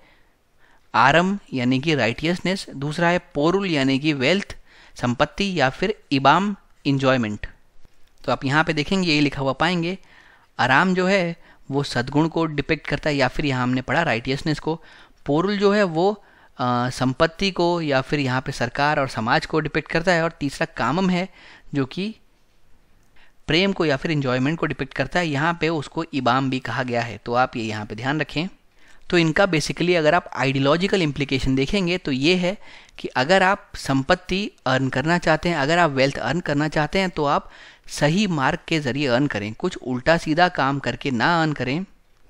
आरम यानी कि राइटियसनेस, दूसरा है पोरुल यानी कि वेल्थ, संपत्ति, या फिर इबाम, इंजॉयमेंट। तो आप यहाँ पे देखेंगे ये लिखा हुआ पाएंगे। आराम जो है वो सद्गुण को डिपिक्ट करता है, या फिर यहाँ हमने पढ़ा राइटियसनेस को। पोरुल जो है वो आ, संपत्ति को या फिर यहाँ पे सरकार और समाज को डिपिक्ट करता है। और तीसरा कामम है जो कि प्रेम को या फिर इंजॉयमेंट को डिपिक्ट करता है। यहाँ पे उसको इबाम भी कहा गया है, तो आप ये यहाँ पे ध्यान रखें। तो इनका बेसिकली अगर आप आइडियोलॉजिकल इम्प्लीकेशन देखेंगे तो ये है कि अगर आप संपत्ति अर्न करना चाहते हैं, अगर आप वेल्थ अर्न करना चाहते हैं तो आप सही मार्ग के ज़रिए अर्न करें, कुछ उल्टा सीधा काम करके ना अर्न करें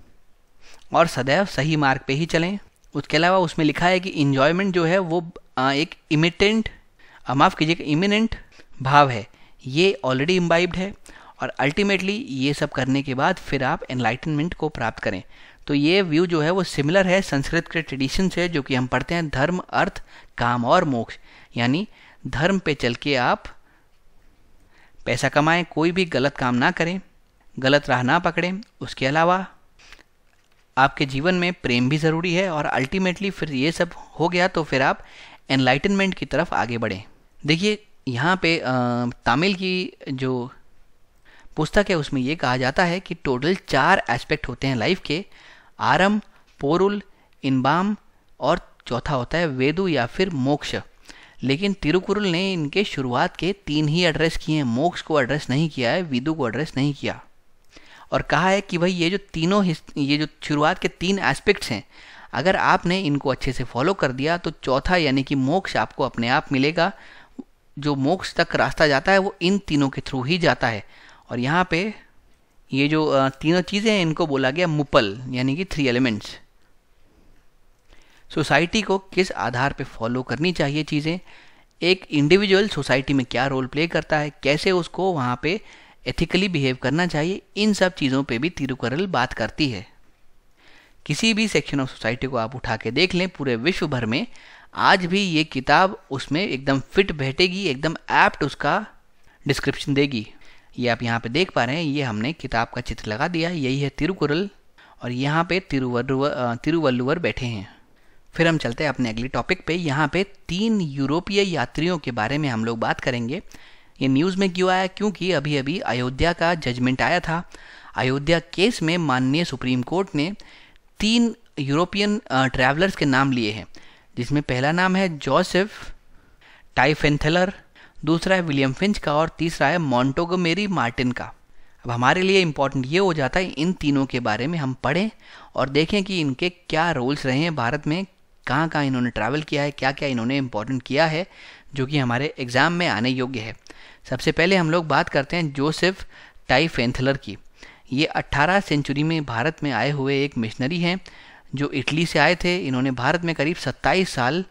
और सदैव सही मार्ग पे ही चलें। उसके अलावा उसमें लिखा है कि इंजॉयमेंट जो है वो एक इमिटेंट, माफ़ कीजिएगा, इमिनेंट भाव है, ये ऑलरेडी इम्बाइब्ड है और अल्टीमेटली ये सब करने के बाद फिर आप एनलाइटनमेंट को प्राप्त करें। तो ये व्यू जो है वो सिमिलर है संस्कृत के ट्रेडिशन से, जो कि हम पढ़ते हैं धर्म, अर्थ, काम और मोक्ष। यानी धर्म पे चल के आप पैसा कमाएं, कोई भी गलत काम ना करें, गलत राह ना पकड़ें। उसके अलावा आपके जीवन में प्रेम भी ज़रूरी है और अल्टीमेटली फिर ये सब हो गया तो फिर आप एनलाइटनमेंट की तरफ आगे बढ़ें। देखिए यहाँ पे तमिल की जो पुस्तक है उसमें ये कहा जाता है कि टोटल चार एस्पेक्ट होते हैं लाइफ के, आरम, पोरुल, इनबाम और चौथा होता है वेदु या फिर मोक्ष। लेकिन तिरुकुरल ने इनके शुरुआत के तीन ही एड्रेस किए हैं, मोक्ष को एड्रेस नहीं किया है, वेदु को एड्रेस नहीं किया। और कहा है कि भाई ये जो तीनों ये जो शुरुआत के तीन एस्पेक्ट्स हैं, अगर आपने इनको अच्छे से फॉलो कर दिया तो चौथा यानी कि मोक्ष आपको अपने आप मिलेगा। जो मोक्ष तक रास्ता जाता है वो इन तीनों के थ्रू ही जाता है। और यहाँ पे ये जो तीनों चीज़ें हैं इनको बोला गया मुपल यानी कि थ्री एलिमेंट्स। सोसाइटी को किस आधार पे फॉलो करनी चाहिए चीज़ें, एक इंडिविजुअल सोसाइटी में क्या रोल प्ले करता है, कैसे उसको वहाँ पे एथिकली बिहेव करना चाहिए, इन सब चीज़ों पे भी तिरुकुरल बात करती है। किसी भी सेक्शन ऑफ सोसाइटी को आप उठा के देख लें पूरे विश्व भर में, आज भी ये किताब उसमें एकदम फिट बैठेगी, एकदम एप्ट उसका डिस्क्रिप्शन देगी। ये आप यहाँ पे देख पा रहे हैं, ये हमने किताब का चित्र लगा दिया, यही है तिरुकुरल और यहाँ पे तिरुवल्लुवर तिरुवल्लुवर बैठे हैं। फिर हम चलते हैं अपने अगले टॉपिक पे। यहाँ पे तीन यूरोपीय यात्रियों के बारे में हम लोग बात करेंगे। ये न्यूज़ में क्यों आया? क्योंकि अभी अभी अयोध्या का जजमेंट आया था। अयोध्या केस में माननीय सुप्रीम कोर्ट ने तीन यूरोपियन ट्रैवलर्स के नाम लिए हैं, जिसमें पहला नाम है जोसेफ टाइफेंथलर, दूसरा है विलियम फिंच का और तीसरा है मॉन्टोगोमेरी मार्टिन का। अब हमारे लिए इम्पॉर्टेंट ये हो जाता है इन तीनों के बारे में हम पढ़ें और देखें कि इनके क्या रोल्स रहे हैं भारत में, कहाँ कहाँ इन्होंने ट्रैवल किया है, क्या क्या इन्होंने इम्पोर्टेंट किया है जो कि हमारे एग्ज़ाम में आने योग्य है। सबसे पहले हम लोग बात करते हैं जोसेफ टाइफेंथलर की। ये अट्ठारह सेंचुरी में भारत में आए हुए एक मिशनरी हैं जो इटली से आए थे। इन्होंने भारत में करीब सत्ताईस साल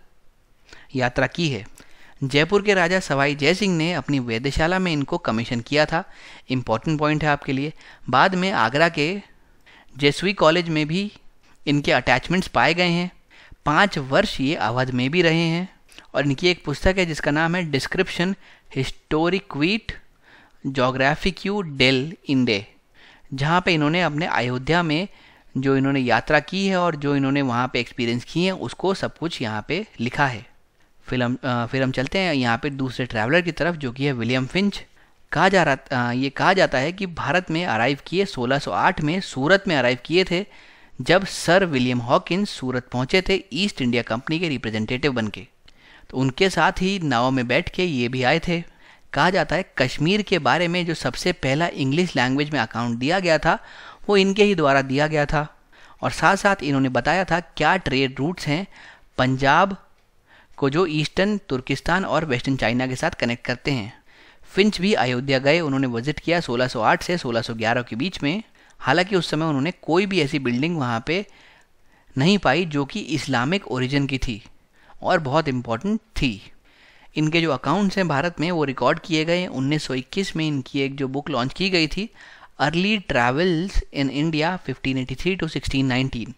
यात्रा की है। जयपुर के राजा सवाई जयसिंह ने अपनी वेधशाला में इनको कमीशन किया था। इम्पॉर्टेंट पॉइंट है आपके लिए। बाद में आगरा के जेसुई कॉलेज में भी इनके अटैचमेंट्स पाए गए हैं। पाँच वर्ष ये अवध में भी रहे हैं और इनकी एक पुस्तक है जिसका नाम है डिस्क्रिप्शन हिस्टोरिक्विट जोग्राफिक्यू डेल इंडे, जहाँ पे इन्होंने अपने अयोध्या में जो इन्होंने यात्रा की है और जो इन्होंने वहाँ पे एक्सपीरियंस किए हैं उसको सब कुछ यहाँ पे लिखा है। फिर हम फिर हम चलते हैं यहाँ पे दूसरे ट्रैवलर की तरफ जो कि है विलियम फिंच। कहा जा रहा ये कहा जाता है कि भारत में अराइव किए सोलह सौ आठ में, सूरत में अराइव किए थे जब सर विलियम हॉकिंस सूरत पहुँचे थे ईस्ट इंडिया कंपनी के रिप्रेजेंटेटिव बन के। तो उनके साथ ही नाव में बैठ के ये भी आए थे। कहा जाता है कश्मीर के बारे में जो सबसे पहला इंग्लिश लैंग्वेज में अकाउंट दिया गया था वो इनके ही द्वारा दिया गया था और साथ साथ इन्होंने बताया था क्या ट्रेड रूट्स हैं पंजाब को जो ईस्टर्न तुर्किस्तान और वेस्टर्न चाइना के साथ कनेक्ट करते हैं। फिंच भी अयोध्या गए, उन्होंने विजिट किया सोलह सौ आठ से सोलह सौ ग्यारह के बीच में। हालांकि उस समय उन्होंने कोई भी ऐसी बिल्डिंग वहाँ पे नहीं पाई जो कि इस्लामिक ओरिजिन की थी और बहुत इम्पोर्टेंट थी। इनके जो अकाउंट्स हैं भारत में वो रिकॉर्ड किए गए। उन्नीस सौ इक्कीस में इनकी एक जो बुक लॉन्च की गई थी early travels in India fifteen eighty three to sixteen nineteen,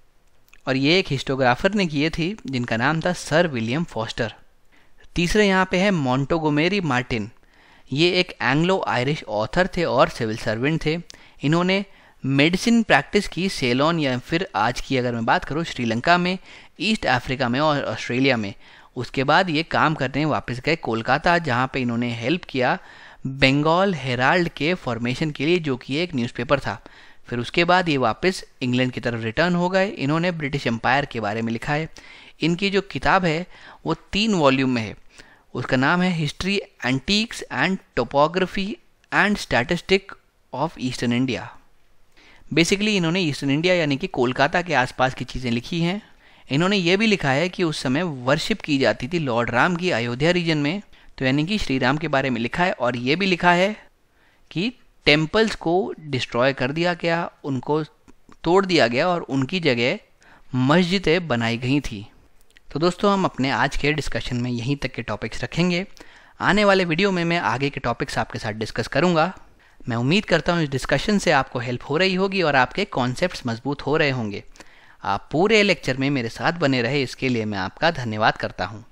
और ये एक हिस्टोग्राफर ने किए थी जिनका नाम था सर विलियम फॉस्टर। तीसरे यहाँ पे है मॉन्टोगोमेरी मार्टिन। ये एक एंग्लो आयरिश ऑथर थे और सिविल सर्वेंट थे। इन्होंने मेडिसिन प्रैक्टिस की सेलोन या फिर आज की अगर मैं बात करूँ श्रीलंका में, ईस्ट अफ्रीका में और ऑस्ट्रेलिया में। उसके बाद ये काम करने वापस गए कोलकाता, जहाँ पे इन्होंने हेल्प किया बंगाल हेराल्ड के फॉर्मेशन के लिए जो कि एक न्यूज़पेपर था। फिर उसके बाद ये वापस इंग्लैंड की तरफ रिटर्न हो गए। इन्होंने ब्रिटिश एम्पायर के बारे में लिखा है। इनकी जो किताब है वो तीन वॉल्यूम में है। उसका नाम है history antiques and topography and statistic of eastern India. Basically इन्होंने ईस्टर्न इंडिया यानी कि कोलकाता के आसपास की चीज़ें लिखी हैं। इन्होंने ये भी लिखा है कि उस समय वर्शिप की जाती थी लॉर्ड राम की अयोध्या रीजन में, तो यानी कि श्री राम के बारे में लिखा है। और ये भी लिखा है कि टेम्पल्स को डिस्ट्रॉय कर दिया गया, उनको तोड़ दिया गया और उनकी जगह मस्जिदें बनाई गई थी। तो दोस्तों हम अपने आज के डिस्कशन में यहीं तक के टॉपिक्स रखेंगे। आने वाले वीडियो में मैं आगे के टॉपिक्स आपके साथ डिस्कस करूंगा। मैं उम्मीद करता हूं इस डिस्कशन से आपको हेल्प हो रही होगी और आपके कॉन्सेप्ट्स मजबूत हो रहे होंगे। आप पूरे लेक्चर में मेरे साथ बने रहे इसके लिए मैं आपका धन्यवाद करता हूं।